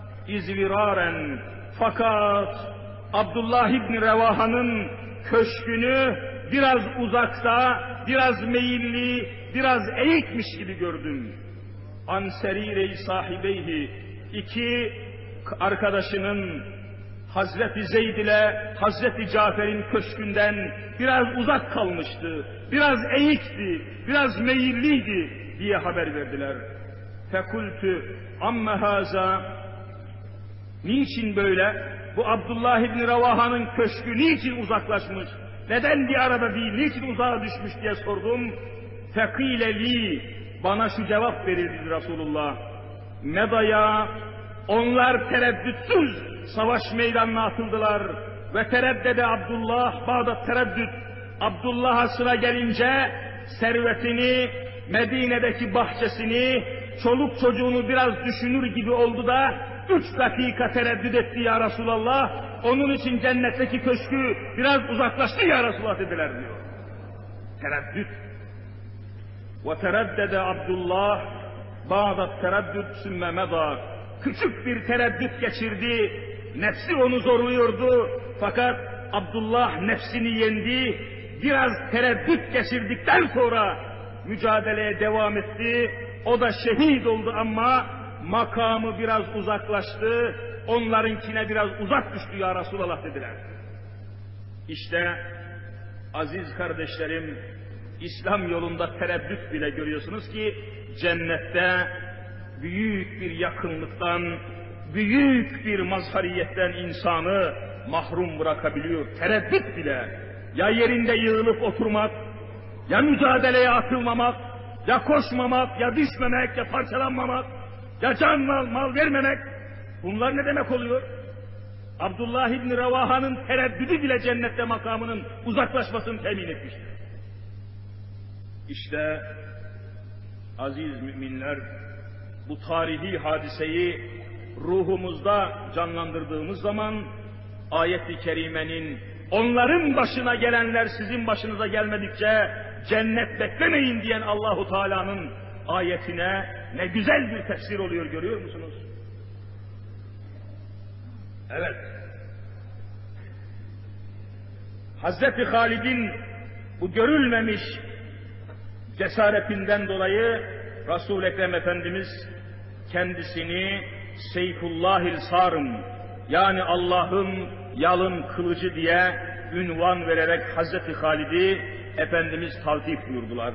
izviraren. Fakat Abdullah ibn Revaha'nın köşkünü biraz uzakta, biraz meyilli, biraz eğikmiş gibi gördüm. An serire-i sahibeyhi, iki arkadaşının Hazreti Zeyd ile Hazreti Cafer'in köşkünden biraz uzak kalmıştı, biraz eğikti, biraz meyilliydi diye haber verdiler. Fekultü amme haza, niçin böyle? Bu Abdullah ibn Revaha'nın köşkü niçin uzaklaşmış? Neden bir arada değil, niçin uzağa düşmüş diye sordum. Fekile li, bana şu cevap verildi Resulullah. Medaya, onlar tereddütsüz savaş meydanına atıldılar ve tereddede Abdullah, Bağdat tereddüt. Abdullah'a sıra gelince servetini, Medine'deki bahçesini, çoluk çocuğunu biraz düşünür gibi oldu da üç dakika tereddüt etti ya Resulallah. Onun için cennetteki köşkü biraz uzaklaştı ya Resulullah dediler diyor. Tereddüt. Ve tereddede Abdullah Bağdat tereddüt sümme meda. Küçük bir tereddüt geçirdi. Nefsi onu zorluyordu. Fakat Abdullah nefsini yendi. Biraz tereddüt geçirdikten sonra mücadeleye devam etti. O da şehit oldu ama makamı biraz uzaklaştı. Onlarınkine biraz uzak düştü ya Resulallah dediler. İşte aziz kardeşlerim, İslam yolunda tereddüt bile görüyorsunuz ki cennette büyük bir yakınlıktan, büyük bir mazhariyetten insanı mahrum bırakabiliyor. Tereddüt bile. Ya yerinde yığılıp oturmak, ya mücadeleye atılmamak, ya koşmamak, ya düşmemek, ya parçalanmamak, ya can mal, mal vermemek. Bunlar ne demek oluyor? Abdullah ibn Revaha'nın tereddüdü bile cennette makamının uzaklaşmasını temin etmiştir. İşte aziz müminler, bu tarihi hadiseyi ruhumuzda canlandırdığımız zaman ayet-i kerimenin onların başına gelenler sizin başınıza gelmedikçe cennet beklemeyin diyen Allahu Teala'nın ayetine ne güzel bir tefsir oluyor, görüyor musunuz? Evet. Hazreti Halid'in bu görülmemiş cesaretinden dolayı Resul-i Ekrem Efendimiz kendisini Seyfullahil Sarım, yani Allah'ın yalın kılıcı diye ünvan vererek Hazreti Halid'i Efendimiz tavtif buyurdular.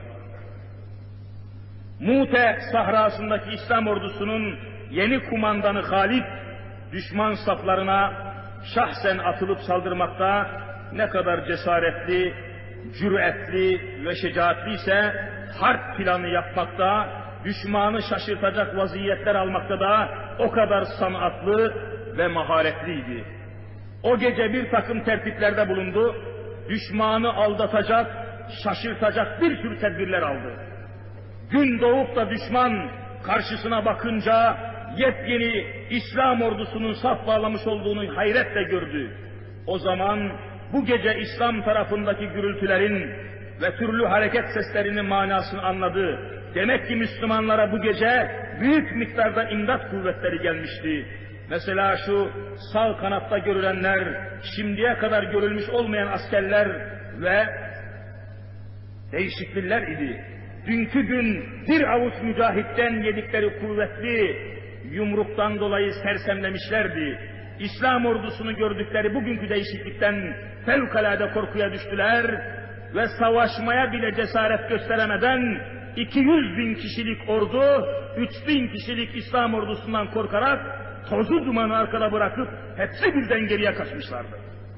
Mute sahrasındaki İslam ordusunun yeni kumandanı Halid, düşman saflarına şahsen atılıp saldırmakta ne kadar cesaretli, cüretli ve şecaatliyse, harp planı yapmakta, düşmanı şaşırtacak vaziyetler almakta da o kadar sanatlı ve maharetliydi. O gece bir takım tertiplerde bulundu, düşmanı aldatacak, şaşırtacak bir sürü tedbirler aldı. Gün doğup da düşman karşısına bakınca yepyeni İslam ordusunun saf bağlamış olduğunu hayretle gördü. O zaman bu gece İslam tarafındaki gürültülerin ve türlü hareket seslerinin manasını anladı. Demek ki Müslümanlara bu gece büyük miktarda imdat kuvvetleri gelmişti. Mesela şu sağ kanatta görülenler, şimdiye kadar görülmüş olmayan askerler ve değişiklikler idi. Dünkü gün bir avuç mücahitten yedikleri kuvvetli yumruktan dolayı sersemlemişlerdi. İslam ordusunu gördükleri bugünkü değişiklikten fevkalade korkuya düştüler ve savaşmaya bile cesaret gösteremeden iki yüz bin kişilik ordu, üç bin kişilik İslam ordusundan korkarak tozu dumanı arkada bırakıp hepsi birden geriye kaçmışlardı.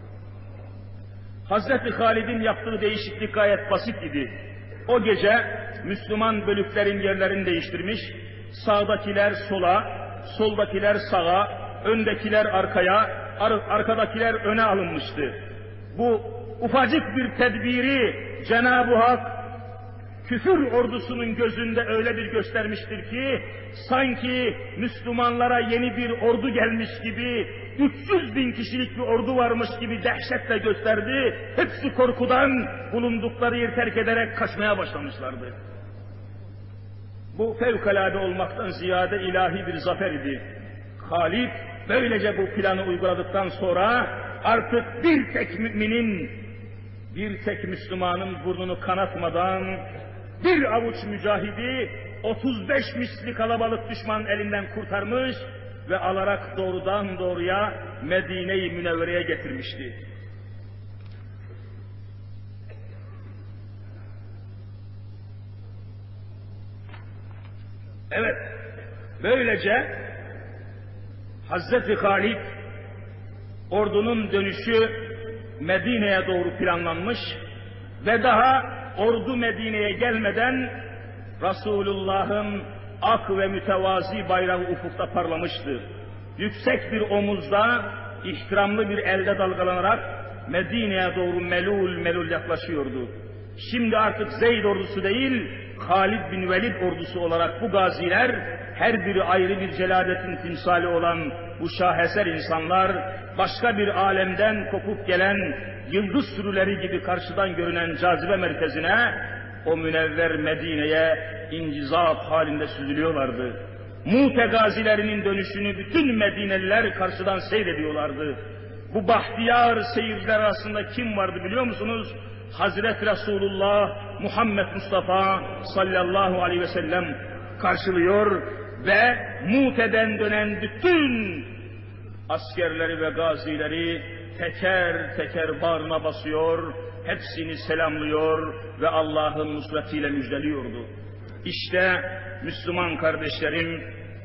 Hazreti Halid'in yaptığı değişiklik gayet basit idi. O gece Müslüman bölüklerin yerlerini değiştirmiş, sağdakiler sola, soldakiler sağa, öndekiler arkaya, ar arkadakiler öne alınmıştı. Bu ufacık bir tedbiri Cenab-ı Hak küfür ordusunun gözünde öyle bir göstermiştir ki, sanki Müslümanlara yeni bir ordu gelmiş gibi, üç yüz bin kişilik bir ordu varmış gibi dehşetle gösterdi. Hepsi korkudan bulundukları yeri terk ederek kaçmaya başlamışlardı. Bu fevkalade olmaktan ziyade ilahi bir zafer idi. Halid böylece bu planı uyguladıktan sonra artık bir tek müminin, bir tek Müslümanın burnunu kanatmadan bir avuç mücahidi otuz beş misli kalabalık düşman elinden kurtarmış ve alarak doğrudan doğruya Medine-i Münevvere'ye getirmişti. Evet, böylece Hazreti Halid ordunun dönüşü Medine'ye doğru planlanmış ve daha ordu Medine'ye gelmeden Resulullah'ın ak ve mütevazi bayrağı ufukta parlamıştı. Yüksek bir omuzda, ihtiramlı bir elde dalgalanarak Medine'ye doğru melul melul yaklaşıyordu. Şimdi artık Zeyd ordusu değil, Halid bin Velid ordusu olarak bu gaziler, her biri ayrı bir celadetin timsali olan bu şaheser insanlar, başka bir alemden kopup gelen yıldız sürüleri gibi karşıdan görünen cazibe merkezine, o münevver Medine'ye incizap halinde süzülüyorlardı. Mute gazilerinin dönüşünü bütün Medineliler karşıdan seyrediyorlardı. Bu bahtiyar seyirciler arasında kim vardı biliyor musunuz? Hazreti Resulullah Muhammed Mustafa sallallahu aleyhi ve sellem karşılıyor ve Mute'den dönen bütün askerleri ve gazileri teker teker bağrına basıyor, hepsini selamlıyor ve Allah'ın nusretiyle müjdeliyordu. İşte Müslüman kardeşlerim,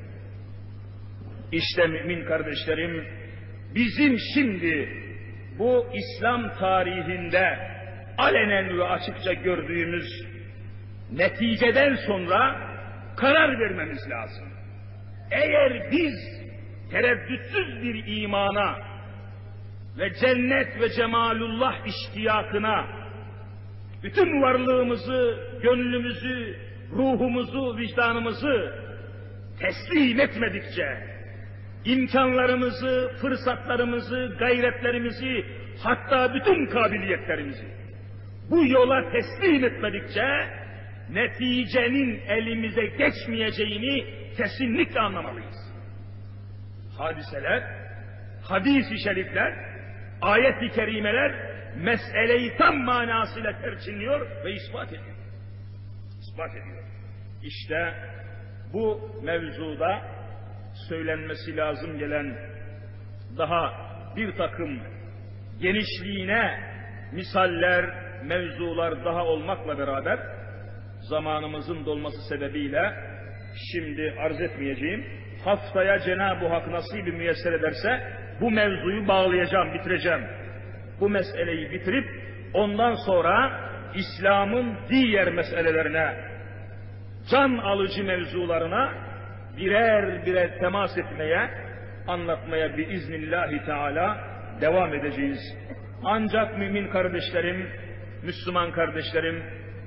işte mümin kardeşlerim, bizim şimdi bu İslam tarihinde alenen ve açıkça gördüğümüz neticeden sonra karar vermemiz lazım. Eğer biz tereddütsüz bir imana ve cennet ve cemalullah iştiyakına bütün varlığımızı, gönlümüzü, ruhumuzu, vicdanımızı teslim etmedikçe, imkanlarımızı, fırsatlarımızı, gayretlerimizi, hatta bütün kabiliyetlerimizi bu yola teslim etmedikçe neticenin elimize geçmeyeceğini kesinlikle anlamalıyız. Hadiseler, hadis-i şerifler, ayet-i kerimeler meseleyi tam manasıyla perçinliyor ve ispat ediyor. İspat ediyor. İşte bu mevzuda söylenmesi lazım gelen daha bir takım genişliğine misaller, mevzular daha olmakla beraber zamanımızın dolması sebebiyle şimdi arz etmeyeceğim. Haftaya Cenab-ı Hak nasibi müyesser ederse bu mevzuyu bağlayacağım, bitireceğim. Bu meseleyi bitirip ondan sonra İslam'ın diğer meselelerine, can alıcı mevzularına birer birer temas etmeye, anlatmaya biiznillahü teala devam edeceğiz. Ancak mümin kardeşlerim, Müslüman kardeşlerim,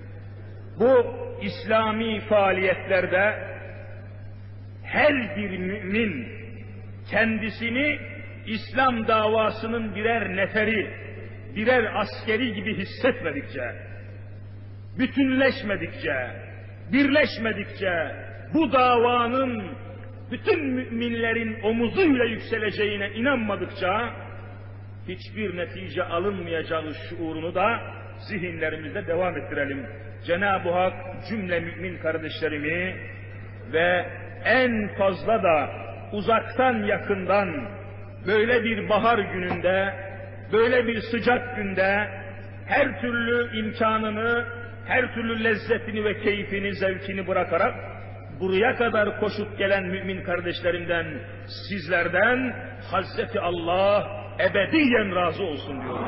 bu İslami faaliyetlerde her bir mümin kendisini İslam davasının birer neferi, birer askeri gibi hissetmedikçe, bütünleşmedikçe, birleşmedikçe, bu davanın bütün müminlerin omuzuyla yükseleceğine inanmadıkça, hiçbir netice alınmayacağı şuurunu da zihinlerimizde devam ettirelim. Cenab-ı Hak cümle mümin kardeşlerimi ve en fazla da uzaktan yakından böyle bir bahar gününde, böyle bir sıcak günde her türlü imkanını, her türlü lezzetini ve keyfini, zevkini bırakarak buraya kadar koşup gelen mümin kardeşlerimden, sizlerden Hazreti Allah ebediyen razı olsun diyorum.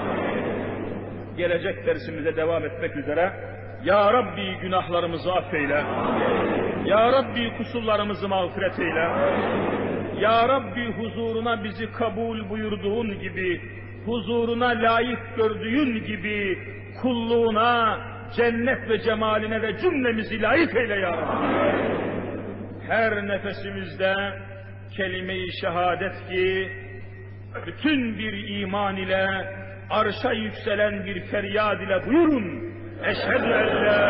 Gelecek dersimize devam etmek üzere Ya Rabbi günahlarımızı affeyle, Ya Rabbi kusurlarımızı mağfiret eyle, Ya Rabbi huzuruna bizi kabul buyurduğun gibi, huzuruna layık gördüğün gibi, kulluğuna, cennet ve cemaline de cümlemizi layık eyle Ya Rabbi. Her nefesimizde kelime-i şehadet ki, bütün bir iman ile, arşa yükselen bir feryad ile buyurun. Eşhedü en la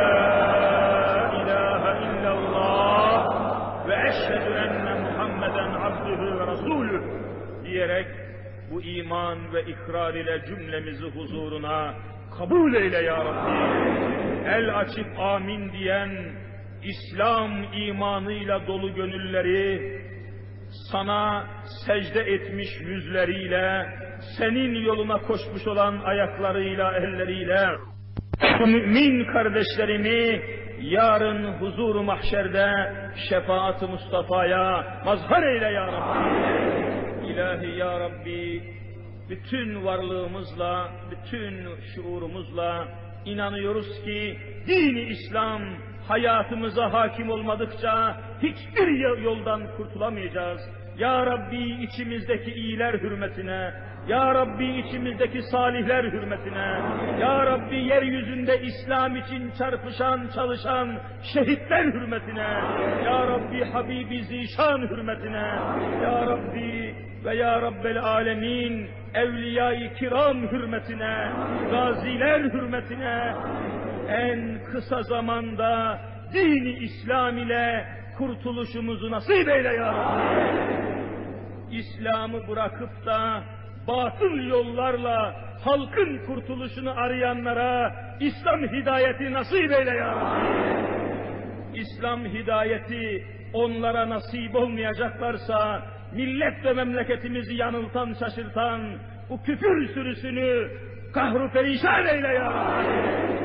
ilahe illallah ve eşhedü enne Muhammeden abdühü ve rasulüh diyerek bu iman ve ikrar ile cümlemizi huzuruna kabul eyle Ya Rabbi. El açıp amin diyen, İslam imanıyla dolu gönülleri, sana secde etmiş yüzleriyle, senin yoluna koşmuş olan ayaklarıyla, elleriyle, bu mümin kardeşlerimi yarın huzur-u mahşerde şefaat-ı Mustafa'ya mazhar eyle Ya Rabbi. İlahi Ya Rabbi, bütün varlığımızla, bütün şuurumuzla inanıyoruz ki din-i İslam hayatımıza hakim olmadıkça hiçbir yoldan kurtulamayacağız. Ya Rabbi içimizdeki iyiler hürmetine, Ya Rabbi içimizdeki salihler hürmetine, Ya Rabbi yeryüzünde İslam için çarpışan, çalışan şehitler hürmetine, Ya Rabbi Habibi Zişan hürmetine, Ya Rabbi ve Ya Rabbel Alemin evliya-i kiram hürmetine, gaziler hürmetine en kısa zamanda din-i İslam ile kurtuluşumuzu nasip eyle Ya Rabbi. İslam'ı bırakıp da batıl yollarla halkın kurtuluşunu arayanlara İslam hidayeti nasip eyle Ya Rabbi. İslam hidayeti onlara nasip olmayacaklarsa millet ve memleketimizi yanıltan, şaşırtan bu küfür sürüsünü kahru perişan eyle Ya Rabbi.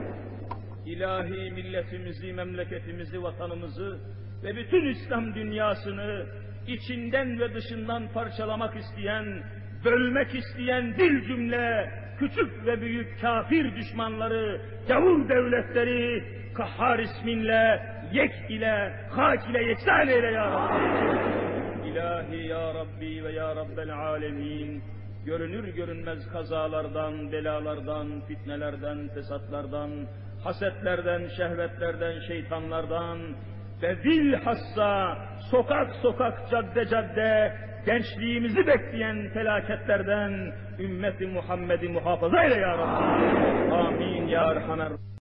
İlahi milletimizi, memleketimizi, vatanımızı ve bütün İslam dünyasını içinden ve dışından parçalamak isteyen, bölmek isteyen bir cümle küçük ve büyük kafir düşmanları, gavur devletleri Kahhar isminle, yek ile, hak ile yeksan eyle Ya Rabbi. İlahi Ya Rabbi ve Ya Rabbel Alemin, görünür görünmez kazalardan, belalardan, fitnelerden, fesatlardan, hasetlerden, şehvetlerden, şeytanlardan ve bilhassa sokak sokak, cadde cadde gençliğimizi bekleyen felaketlerden ümmeti Muhammed'i muhafaza eyle Ya Rabbi. Amin Ya Erhamer.